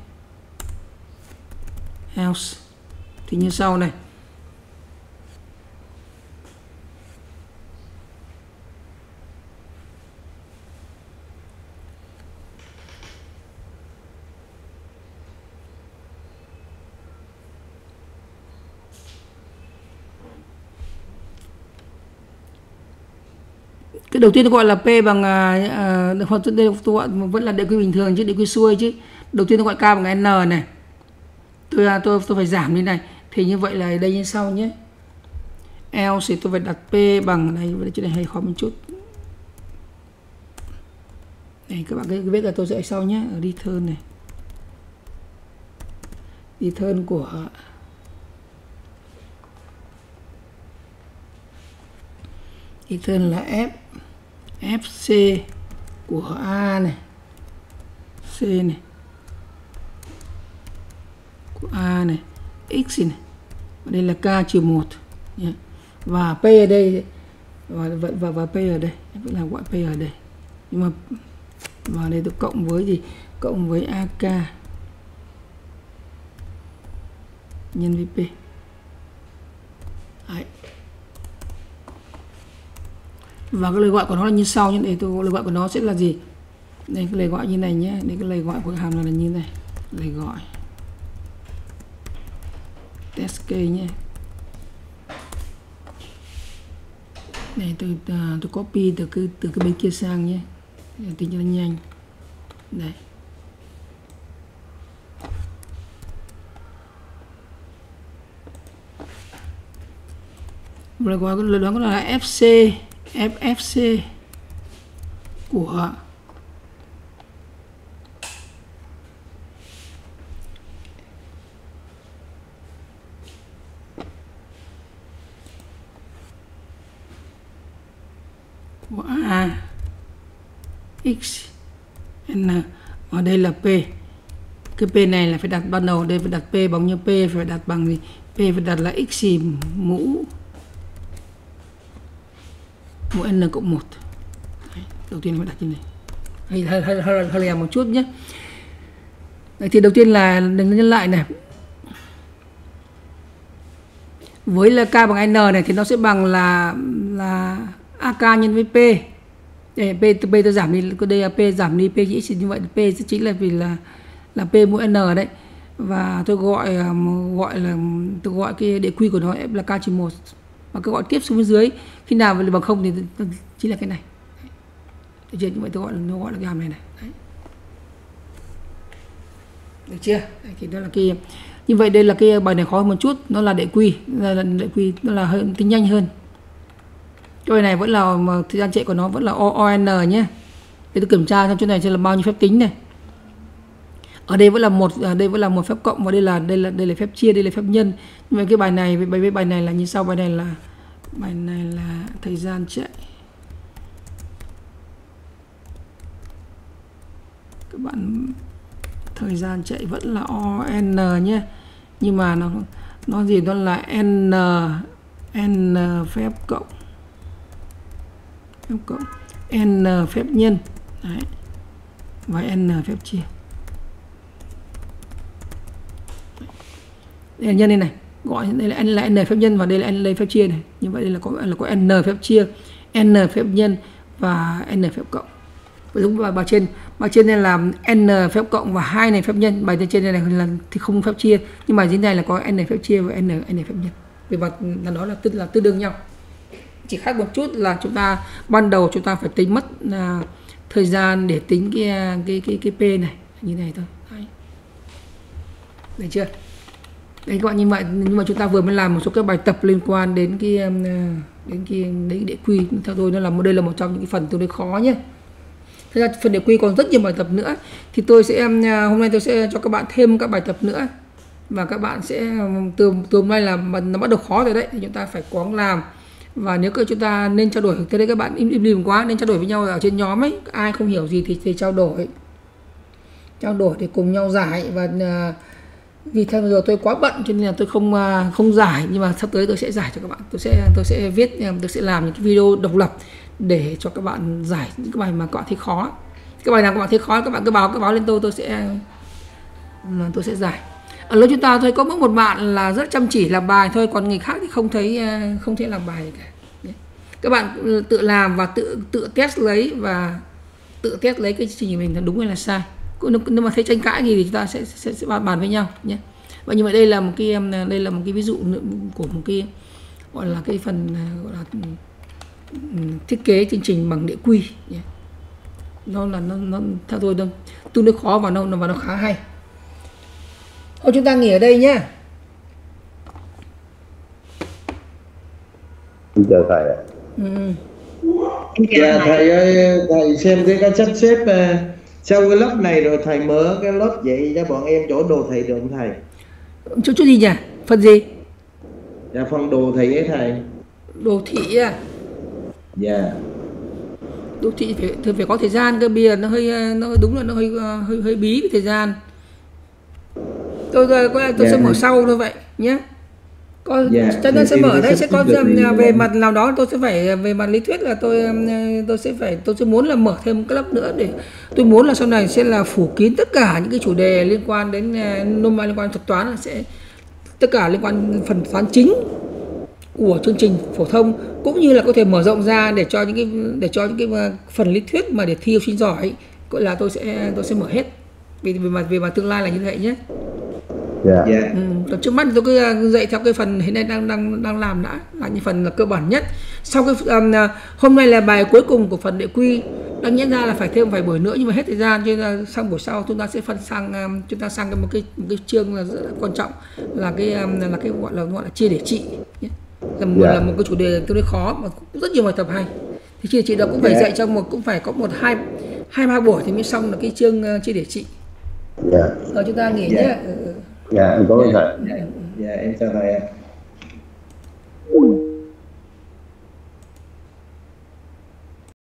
Else. Thì như sau này. Cái đầu tiên tôi gọi là P bằng uh, uh, tôi, tôi gọi vẫn là đệ quy bình thường chứ, đệ quy xuôi chứ. Đầu tiên tôi gọi K bằng N này. Tôi tôi tôi phải giảm đi này. Thì như vậy là đây như sau nhé. Else thì tôi phải đặt P bằng này, vậy chỗ này hơi khó một chút. Này các bạn cái biết là tôi sẽ sau nhé, ở return này. Return của return là F ép xê của A này, C này, của A này, X này, và đây là K trừ một và P ở đây và, và, và, và P ở đây, vẫn là gọi P ở đây, nhưng mà và đây tôi cộng với gì, cộng với a ca nhân với P. Đấy. Và cái lời gọi của nó là như sau, nhưng để tôi lời gọi của nó sẽ là gì? Đây cái lời gọi như này nhé, đây cái lời gọi của cái hàm này là như này, lời gọi test case nhé. Này tôi tôi copy từ cái từ cái bên kia sang nhé, để tính cho nó nhanh. Đây. Lời gọi lời đó là ép xê ép ép xê của của A X N, ở đây là P. Cái P này là phải đặt ban đầu, đây phải đặt P bằng như P, phải đặt bằng gì? P phải đặt là X mũ mũ N cộng một. Đấy, đầu tiên phải đặt như này. Hơi hơi hơi hơi, hơi lèo một chút nhé. Đấy, thì đầu tiên là đừng nhân lại này. Với là K bằng N này thì nó sẽ bằng là là a ca nhân với P. Đây, P P tôi giảm đi, đây là P giảm đi P chỉ như vậy, P sẽ chính là vì là là P mũ N đấy. Và tôi gọi gọi là tôi gọi cái đệ quy của nó là K trừ một, và tôi gọi tiếp xuống bên dưới khi nào bằng không thì chính là cái này. Được chưa? Như vậy tôi gọi là nó gọi là cái hàm này này. Đấy. Được chưa? Đấy, thì đó là cái như vậy, đây là cái bài này khó hơn một chút, nó là đệ quy, là đệ quy nó là hơi tính nhanh hơn. Cái này vẫn là thời gian chạy của nó vẫn là O N nhé. Để tôi kiểm tra trong chỗ này sẽ là bao nhiêu phép tính này. Ở đây vẫn là một ở đây vẫn là một phép cộng, và đây là đây là đây là phép chia, đây là phép nhân. Nhưng mà cái bài này với bài bài này là như sau. Bài này là bài này là thời gian chạy. Các bạn, thời gian chạy vẫn là O N nhé, nhưng mà nó nó gì đó là N N phép cộng, phép cộng N phép nhân. Đấy. Và N phép chia. Đây là nhân đây này, gọi đây là N là N phép nhân và đây là N đây phép chia này. Như vậy đây là có là có N phép chia, N phép nhân và N phép cộng. Và đúng bài, bài trên bài trên này là N phép cộng và hai này phép nhân. Bài trên này là thì không phép chia, nhưng bài dưới này là có N phép chia và N N phép nhân. Vì vậy là đó là tức là tương đương nhau. Chỉ khác một chút là chúng ta ban đầu chúng ta phải tính mất à, thời gian để tính cái cái cái cái P này như này thôi. Đấy. Được chưa? Đấy các bạn, như vậy nhưng mà chúng ta vừa mới làm một số các bài tập liên quan đến cái đến cái đến đĩa quy. Theo tôi nó là đây là một trong những cái phần tương đối khó nhé. Thực ra phần đĩa quy còn rất nhiều bài tập nữa, thì tôi sẽ hôm nay tôi sẽ cho các bạn thêm các bài tập nữa, và các bạn sẽ từ từ hôm nay là nó bắt đầu khó rồi đấy, thì chúng ta phải cố gắng làm. Và nếu chúng ta nên trao đổi, thế đấy các bạn im im lìm quá, nên trao đổi với nhau ở trên nhóm ấy, ai không hiểu gì thì, thì trao đổi trao đổi để cùng nhau giải. Và uh, vì theo giờ tôi quá bận cho nên là tôi không uh, không giải, nhưng mà sắp tới tôi sẽ giải cho các bạn. Tôi sẽ tôi sẽ viết, tôi sẽ làm những cái video độc lập để cho các bạn giải những cái bài mà các bạn thấy khó. Cái bài nào các bạn thấy khó các bạn cứ báo cứ báo lên tôi, tôi sẽ tôi sẽ giải. Ở lớp chúng ta thôi có mỗi một bạn là rất chăm chỉ làm bài thôi, còn người khác thì không thấy không thấy làm bài cả. Các bạn tự làm và tự tự test lấy và tự test lấy cái chương trình của mình là đúng hay là sai. Nếu mà thấy tranh cãi gì thì chúng ta sẽ sẽ, sẽ bàn với nhau nhé. Và như vậy đây là một cái đây là một cái ví dụ của một cái gọi là cái phần gọi là thiết kế chương trình bằng đĩa quy nhé. Nó là nó, nó theo tôi đâu tương đối khó và nó và nó khá hay. Thôi chúng ta nghỉ ở đây nhé. Chào thầy ạ. Ừ. Dạ thầy ơi, thầy xem cái cách sắp xếp uh, sau cái lớp này rồi thầy mở cái lớp dạy cho bọn em chỗ đồ thị được không thầy? Chỗ chỗ gì nhỉ? Phần gì? Dạ phần đồ thị ấy thầy. Đồ thị à? Dạ. Đồ thị phải thường phải có thời gian cơ, bìa nó hơi nó đúng là nó hơi hơi hơi bí với thời gian. Tôi tôi, tôi dạ, sẽ mở thầy. Sau thôi vậy nhé. Có dạ, cho nên sẽ mở đấy, sẽ có về mặt nào đó tôi sẽ phải về mặt lý thuyết là tôi tôi sẽ phải tôi sẽ muốn là mở thêm một cái lớp nữa, để tôi muốn là sau này sẽ là phủ kín tất cả những cái chủ đề liên quan đến normal, liên quan đến thuật toán, là sẽ tất cả liên quan phần toán chính của chương trình phổ thông, cũng như là có thể mở rộng ra để cho những cái để cho những cái phần lý thuyết mà để thi học sinh giỏi, gọi là tôi sẽ tôi sẽ mở hết vì về mặt về mặt tương lai là như vậy nhé. Yeah. Yeah. Ừ, còn trước mắt tôi cứ dạy theo cái phần hiện nay đang đang đang làm đã, là những phần là cơ bản nhất. Sau cái um, hôm nay là bài cuối cùng của phần đĩa quy, đáng nhẽ ra là phải thêm vài buổi nữa nhưng mà hết thời gian, cho nên là sang buổi sau chúng ta sẽ phân sang um, chúng ta sang cái một cái một cái chương là rất là quan trọng, là cái um, là cái gọi là gọi là chia để trị nhé. Là một, yeah. là một cái chủ đề tương đối khó mà cũng rất nhiều bài tập hay. Thì chia để trị đó cũng phải yeah. dạy trong một cũng phải có một hai hai ba buổi thì mới xong là cái chương uh, chia để trị. Yeah. Rồi chúng ta nghỉ yeah. nhé. Dạ, em cảm ơn thầy. Dạ, em chào thầy ạ.